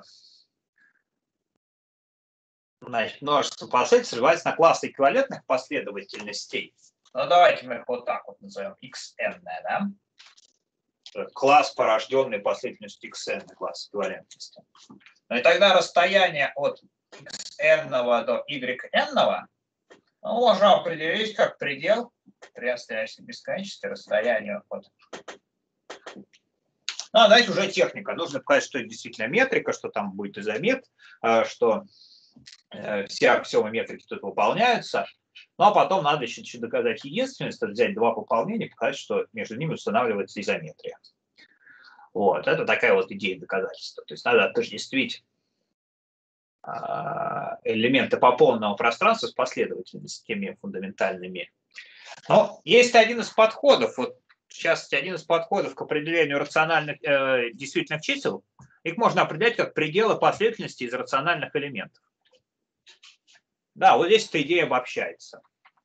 значит, множество последовательностей разбивается на классы эквивалентных последовательностей. Ну, давайте мы их вот так вот назовем. xn, да? Класс, порожденный последовательностью xn, класс эквивалентности. Ну и тогда расстояние от xn до yn ну, можно определить как предел при остающейся бесконечности расстоянию от... Ну, а дальше уже техника. Нужно показать, что это действительно метрика, что там будет изомет, что все аксиомы метрики тут выполняются. Ну, а потом надо еще, еще доказать единственность, взять два пополнения, показать, что между ними устанавливается изометрия. Вот, это такая вот идея доказательства. То есть надо отождествить элементы пополненного пространства с последовательностями фундаментальными. Но есть один из подходов, вот в частности, один из подходов к определению рациональных э, действительных чисел. Их можно определять как пределы последовательности из рациональных элементов. Да, вот здесь эта идея обобщается.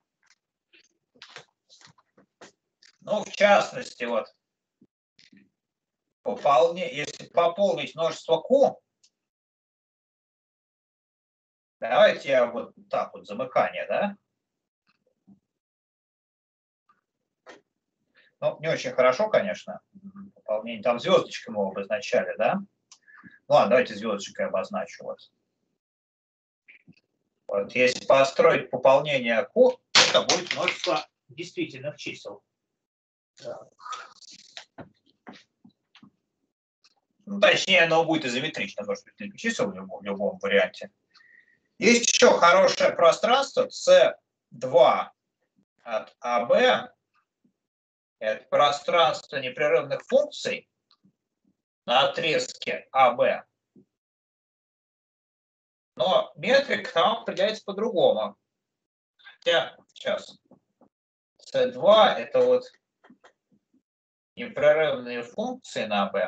Ну, в частности, вот, пополни, если пополнить множество Q, давайте я вот так вот, замыкание, да? Ну, не очень хорошо, конечно, пополнение. Там звездочкой мы обозначали, да? Ну, ладно, давайте звездочкой обозначу. Вот. Вот, если построить пополнение Q, это будет множество действительных чисел. Так. Ну, точнее, оно будет изометрично, может быть, чисел в любом, в любом варианте. Есть еще хорошее пространство С два от АВ. Это пространство непрерывных функций на отрезке АВ. Но метрика там определяется по-другому. Хотя, сейчас, С два это вот непрерывные функции на АВ.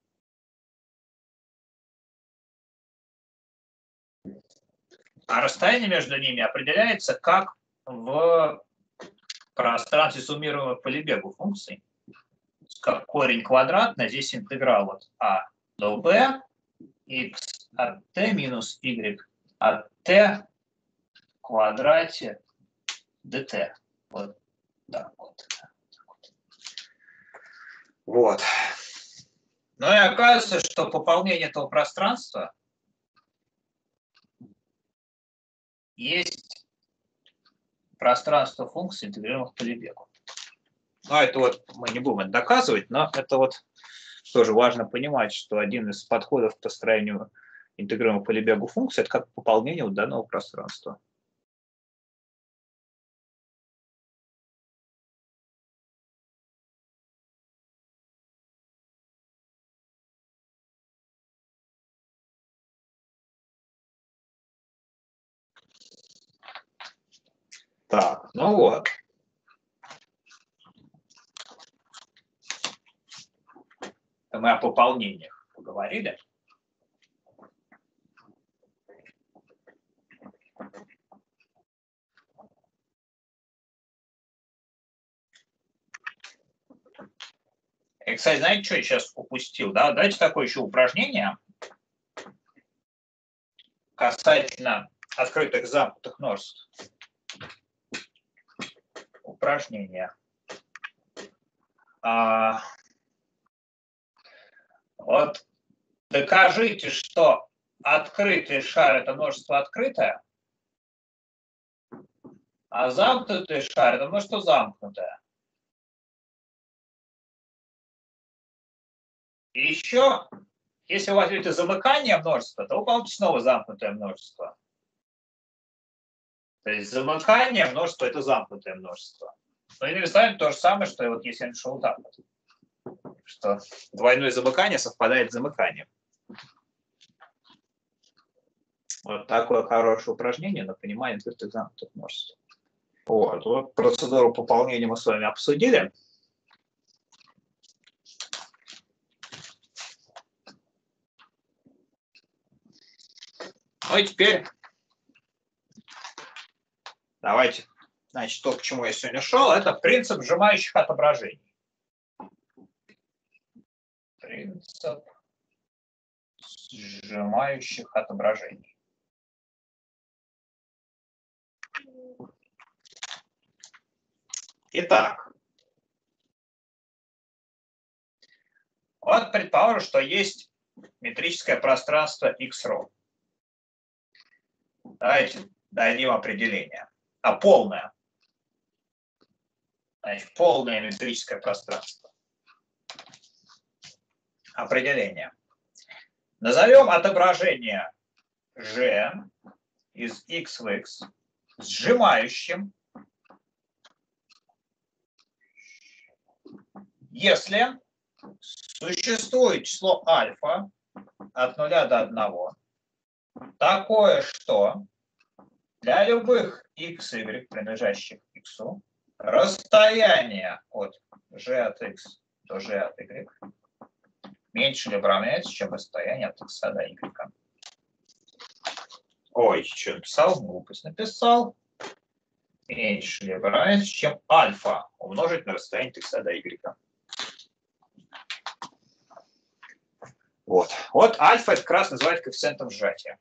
А расстояние между ними определяется как в пространстве суммируемых по Лебегу функций. Как корень квадратный, здесь интеграл от А до Б, x от t минус y от t в квадрате dt. Вот так вот. Вот. Ну и оказывается, что пополнение этого пространства есть пространство функций, интегрируемых по Лебегу. Ну, это вот мы не будем это доказывать, но это вот тоже важно понимать, что один из подходов к построению интегрируемых по Лебегу функций — это как пополнение вот данного пространства. Так, ну вот. Мы о пополнениях поговорили. И, кстати, знаете, что я сейчас упустил? Да? Давайте такое еще упражнение касательно открытых замкнутых множеств. Упражнение. А, вот докажите, что открытый шар — это множество открытое, а замкнутый шар — это множество замкнутое. И еще, если вы возьмете замыкание множества, то вы получите снова замкнутое множество. То есть замыкание множества — это замкнутое множество. Но иными словами, то же самое, что вот если я нашел вот так вот, что двойное замыкание совпадает с замыканием. Вот такое хорошее упражнение на понимание открытых замкнутых множеств. Вот, вот процедуру пополнения мы с вами обсудили. Ну и теперь давайте, значит, то, к чему я сегодня шел, это принцип сжимающих отображений. Принцип сжимающих отображений. Итак, вот предположим, что есть метрическое пространство X-ро. Давайте дадим определение. А полное. Значит, полное метрическое пространство. Определение. Назовем отображение G из X в X сжимающим, если существует число альфа от нуля до одного, такое, что для любых x, y, принадлежащих x, расстояние от g от x до g от y меньше либо равняется, чем расстояние от x до y. Ой, что написал? Глупость написал. Меньше либо равняется, чем альфа умножить на расстояние от x до y. Вот. Вот альфа это как раз называют коэффициентом сжатия.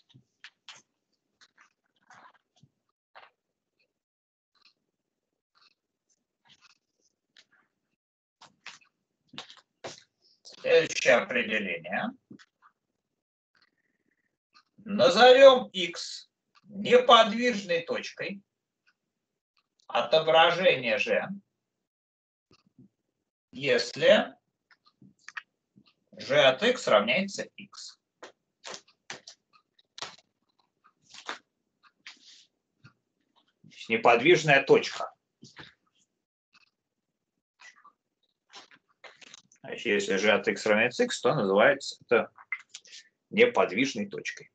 Следующее определение. Назовем x неподвижной точкой отображения g, если g от x равняется x. Неподвижная точка. Значит, если g от x равняется x, то называется это неподвижной точкой.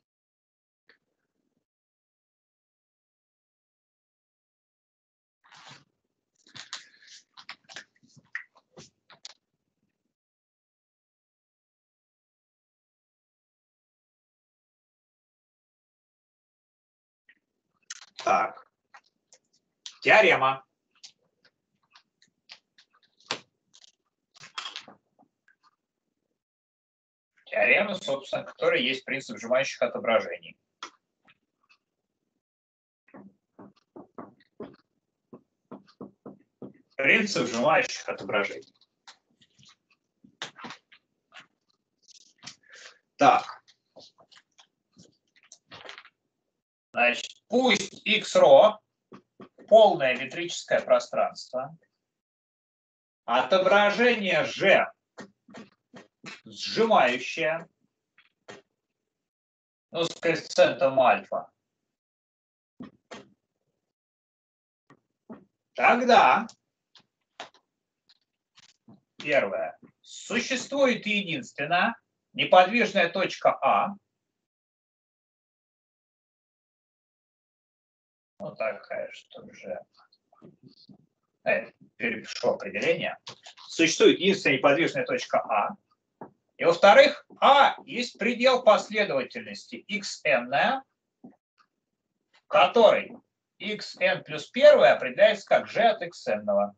Так. Теорема. Теорема, собственно, которая есть принцип сжимающих отображений. Принцип сжимающих отображений. Так. Значит, пусть x-ро полное метрическое пространство, отображение g сжимающее, ну, с коэффициентом альфа, тогда первое. Существует единственная неподвижная точка А. Вот такая, что же. Перепишу определение. Существует единственная неподвижная точка А. И во-вторых, А есть предел последовательности xn, в которой xn плюс один определяется как g от xn.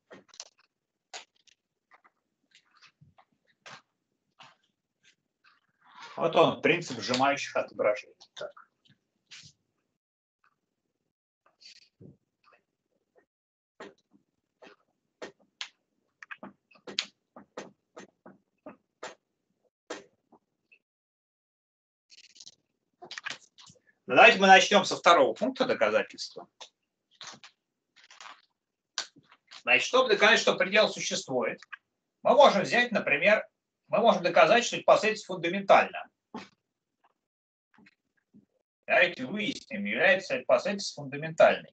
Вот он, принцип сжимающих отображений. Так. Давайте мы начнем со второго пункта доказательства. Значит, чтобы доказать, что предел существует, мы можем взять, например, мы можем доказать, что эта последовательность фундаментальна. Давайте выясним, является эта последовательность фундаментальной.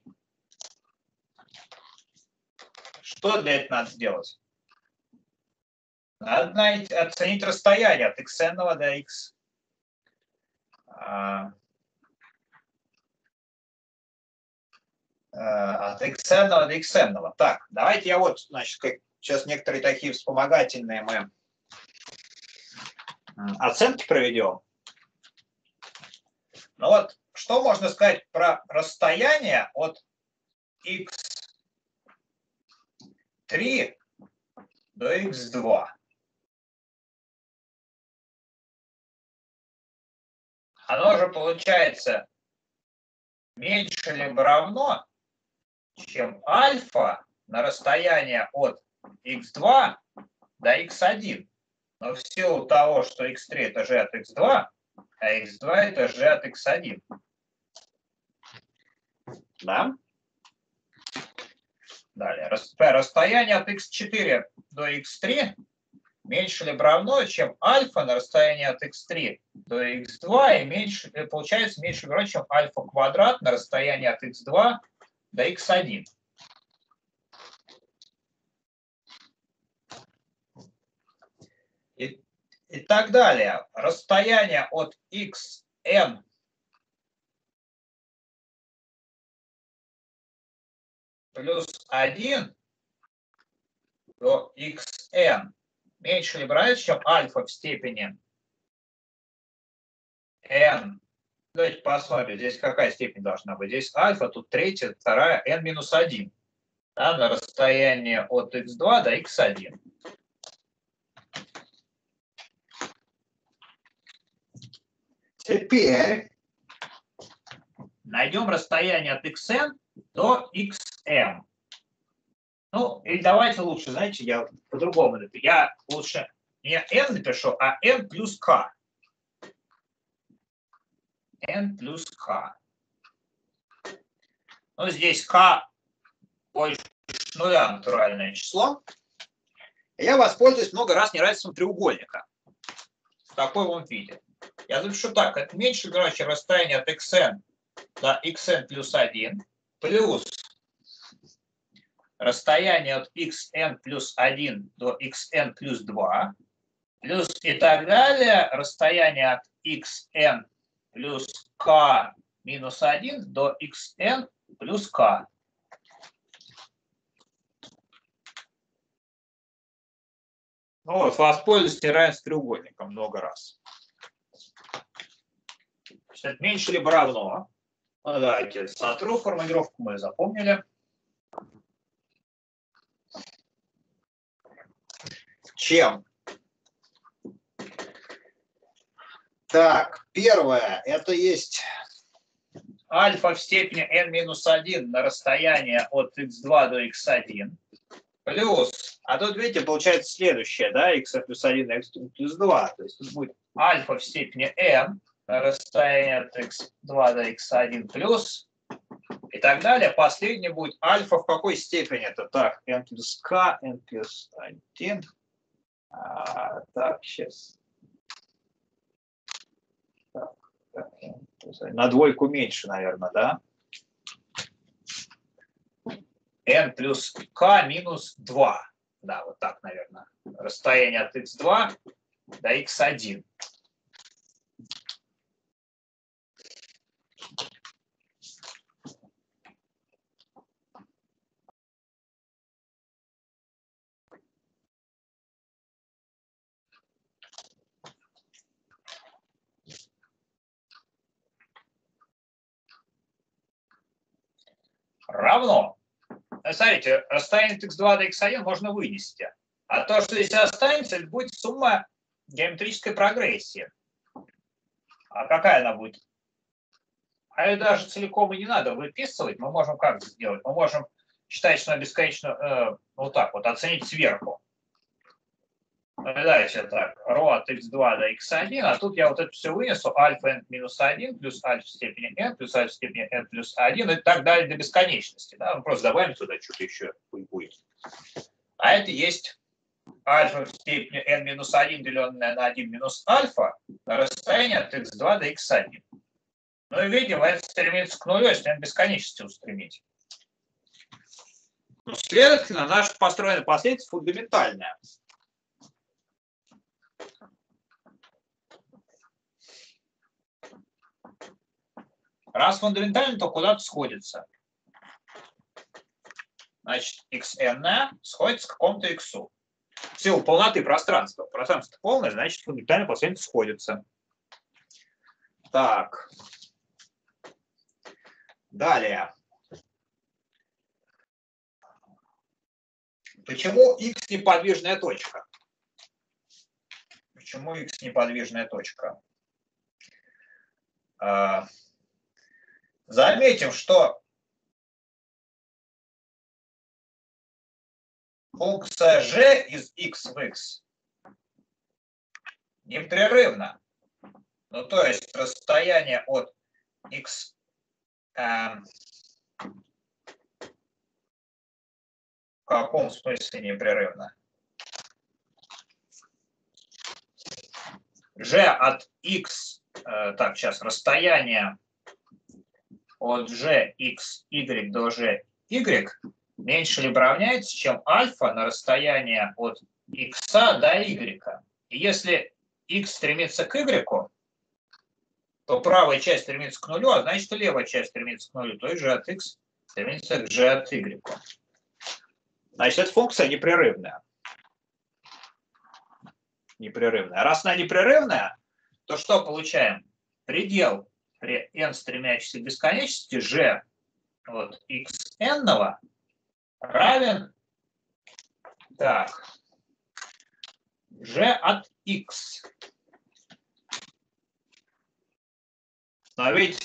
Что для этого надо сделать? Надо оценить расстояние от xn до x. От xn до xn. Так, давайте я вот, значит, как, сейчас некоторые такие вспомогательные мы оценки проведем. Ну вот, что можно сказать про расстояние от икс три до икс два? Оно же получается меньше либо равно, чем альфа на расстояние от икс два до икс один. Но в силу того, что икс три это g от икс два, а икс два это g от икс один. Да? Далее. Расстояние от икс четыре до икс три меньше либо равно, чем альфа на расстоянии от икс три до икс два, и меньше, получается меньше либо равно, чем альфа квадрат на расстоянии от икс два до икс один. И, и так далее. Расстояние от икс n плюс один до xn меньше либо равен, чем альфа в степени n. Давайте посмотрим, здесь какая степень должна быть. Здесь альфа, тут третья, вторая, n минус один. Да, на расстоянии от икс два до икс один. Теперь найдем расстояние от xn до xm. Ну, или давайте лучше, знаете, я по-другому напишу. Я лучше не n напишу, а n плюс k. n плюс k. Ну, здесь k больше нуля натуральное число. Я воспользуюсь много раз неравенством треугольника. В таком вот виде. Я запишу так. Это меньше, короче, расстояние от xn до xn плюс один плюс расстояние от xn плюс один до xn плюс два плюс и так далее расстояние от xn плюс k минус один до xn плюс k. Ну вот, воспользуйтесь неравенством треугольника много раз. Это меньше либо равно. Ну, давайте сотру формулировку, мы запомнили. Чем? Так, первое, это есть альфа в степени n минус один на расстояние от икс два до икс один. Плюс, а тут, видите, получается следующее, да, x плюс один на x плюс два. То есть тут будет альфа в степени n на расстояние от икс два до икс один плюс и так далее. Последний будет альфа в какой степени? Это так, n плюс k, n плюс один. А, так, сейчас. Так, так, на двойку меньше, наверное, да? n плюс k минус два. Да, вот так, наверное. Расстояние от икс два до икс один. Равно. Смотрите, расстояние от икс два до икс один можно вынести. А то, что здесь останется, это будет сумма геометрической прогрессии. А какая она будет? А ее даже целиком и не надо выписывать. Мы можем как сделать? Мы можем считать, что она бесконечно э, вот так вот, оценить сверху. Дальше так, ρ от икс два до икс один, а тут я вот это все вынесу, альфа n минус один плюс альфа в степени n плюс альфа в степени n плюс один и так далее до бесконечности. Да? Мы просто добавим сюда что-то еще будет. А это есть альфа в степени n минус один, деленное на один минус альфа, на расстояние от икс два до икс один. Ну и видим, это стремится к нулю, если n бесконечности устремить. Ну, следовательно, наша построенная последовательность фундаментальная. Раз фундаментально, то куда-то сходится. Значит, xn сходится к какому-то x. В силу полноты пространства. Пространство полное, значит, фундаментально последовательность сходится. Так. Далее. Почему x неподвижная точка? Почему x неподвижная точка? Заметим, что функция g из x в x непрерывна. Ну, то есть расстояние от x э, в каком смысле непрерывно? G от x, э, так, сейчас, расстояние от g, x, y до g, y меньше либо равняется, чем альфа на расстояние от x до y. И если x стремится к y, то правая часть стремится к нулю, а значит, и левая часть стремится к нулю, то есть g от x стремится к g от y. Значит, эта функция непрерывная. Непрерывная. Раз она непрерывная, то что получаем? Предел при n стремящейся к бесконечности g от xn равен так, g от x. Но ведь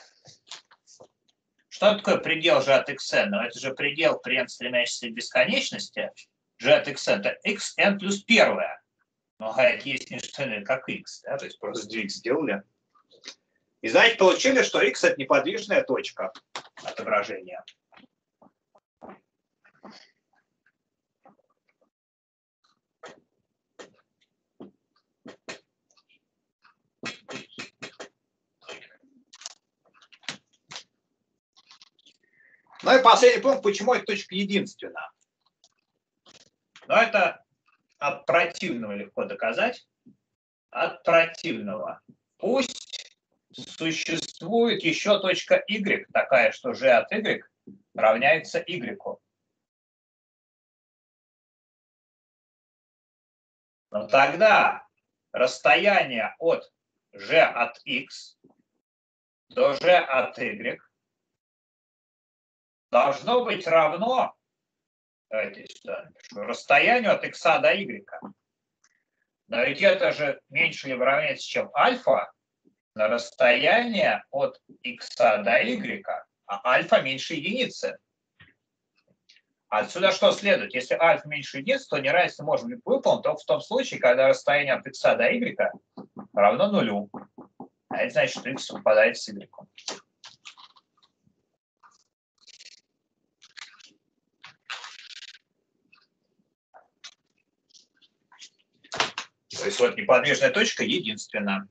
что такое предел g от xn? Ну, это же предел при n стремящейся к бесконечности. G от xn это xn плюс первое. Ну, а это есть не что иное, как x. Да? То есть просто сдвиг сделали. И знаете, получили, что x это неподвижная точка отображения. Ну и последний пункт, почему эта точка единственна. Но это от противного легко доказать. От противного. Пусть существует еще точка y, такая, что g от y равняется y. Но тогда расстояние от g от x до g от y должно быть равно расстоянию от x до y. Но ведь это же меньше либо равняется, чем альфа на расстояние от x до y, а альфа меньше единицы. Отсюда что следует? Если альфа меньше единицы, то неравенство может быть выполнено только в том случае, когда расстояние от x до y равно нулю. А это значит, что x совпадает с y. То есть вот неподвижная точка единственна.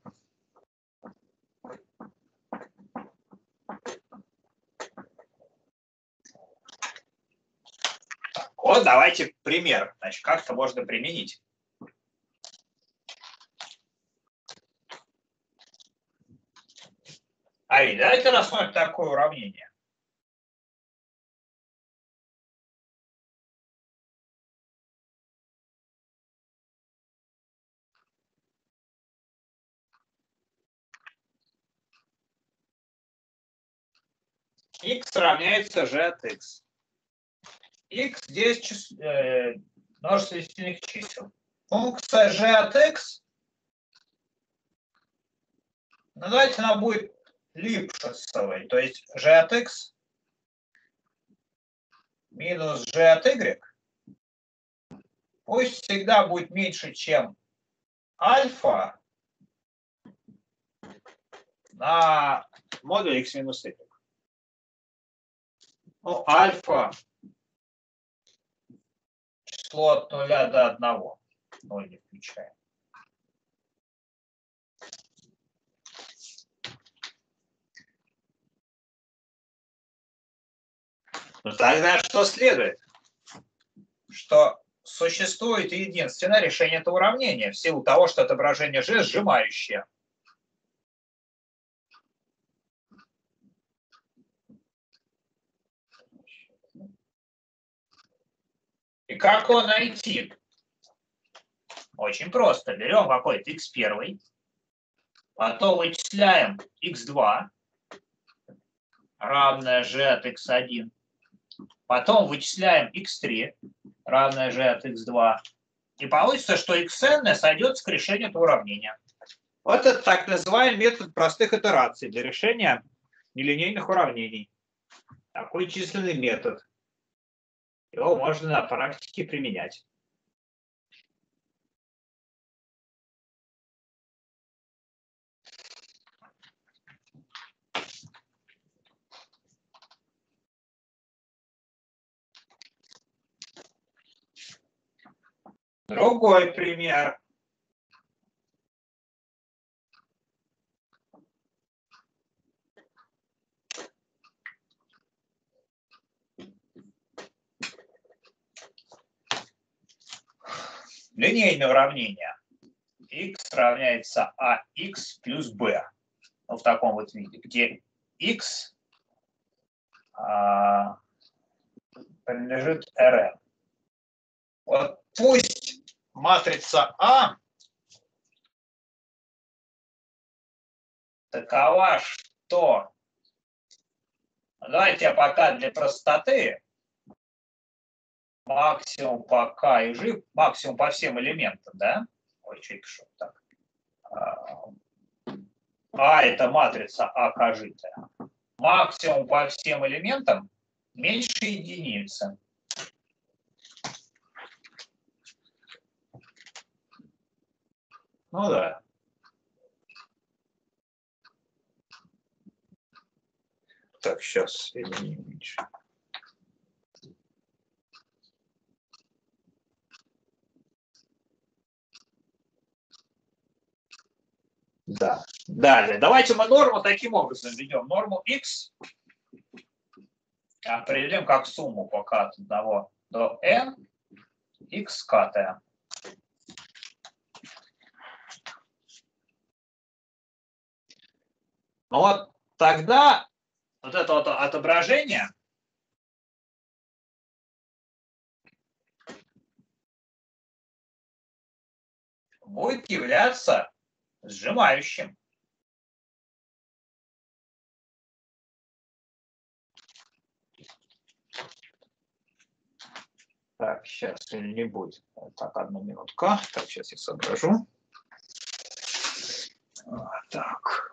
Вот давайте пример. Значит, как это можно применить. А и давайте рассмотрим такое уравнение. X равняется g от x. X здесь чис... э, множество десятительных чисел. Функция g от x, ну, давайте она будет липшицевой, то есть g от x минус g от y пусть всегда будет меньше, чем альфа на модуль x минус y. Ну, альфа число от нуля до одного. ноль не включаем. Ну, тогда что следует? Что существует единственное решение этого уравнения в силу того, что отображение g сжимающее. И как его найти? Очень просто. Берем какой-то икс один, потом вычисляем икс два, равное g от икс один, потом вычисляем икс три, равное g от икс два, и получится, что xn сойдется к решению этого уравнения. Вот это так называемый метод простых итераций для решения нелинейных уравнений. Такой численный метод. Его можно на практике применять. Другой пример. Линейное уравнение. X равняется ax плюс b. ну, в таком вот виде, где X а, принадлежит Rn. Вот пусть матрица А такова, что... Давайте я пока для простоты максимум по К и Ж, максимум по всем элементам, да? Ой, что я пишу? Так. А это матрица А кожитая. Максимум по всем элементам меньше единицы. Ну да. Так, сейчас я не меньше. Да. Далее. Давайте мы норму таким образом ведем. Норму x определим как сумму по k от одного до n x катая. Ну вот тогда вот это вот отображение будет являться сжимающим. Так, сейчас или не будет. Так, одну минутку. Так, сейчас я соображу. Так.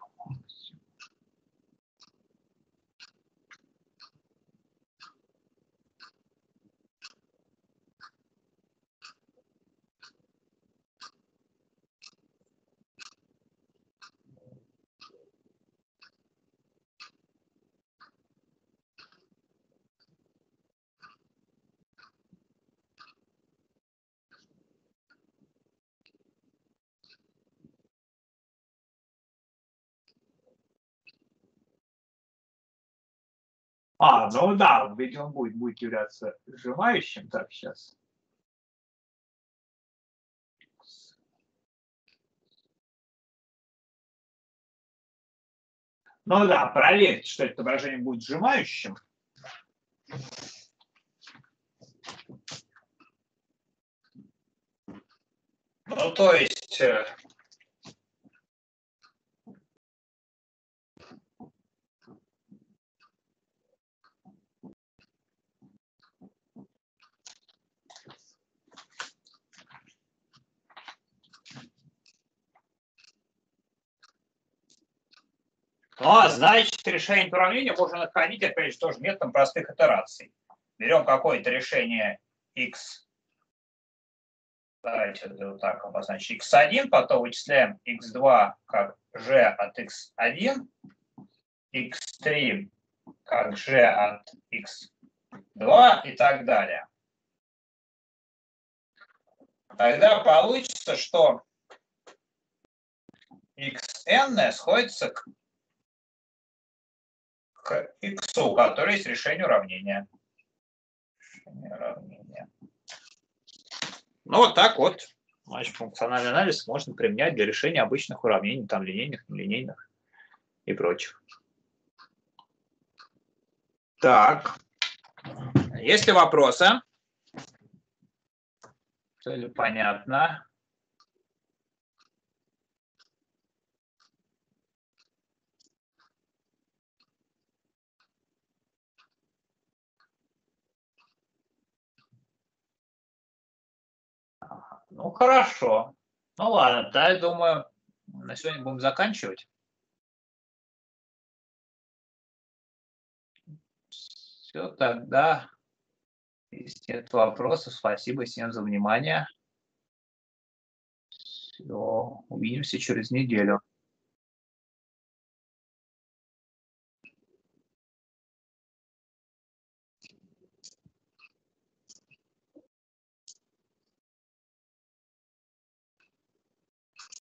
А, ну да, ведь он будет, будет являться сжимающим. Так, сейчас. Ну да, проверьте, что это отображение будет сжимающим. Ну, то есть... Ну, а значит, решение уравнения можно находить, опять же, тоже методом простых итераций. Берем какое-то решение x, давайте вот так обозначим, икс один, потом вычисляем икс два как g от икс один, икс три как g от икс два и так далее. Тогда получится, что xn сходится к к x, который есть решение уравнения. Решение уравнения. Ну, вот так вот. Значит, функциональный анализ можно применять для решения обычных уравнений, там линейных, нелинейных и прочих. Так. Есть ли вопросы? Все ли понятно? Ну, хорошо. Ну, ладно, да, я думаю, на сегодня будем заканчивать. Все, тогда, если нет вопросов, спасибо всем за внимание. Все, увидимся через неделю.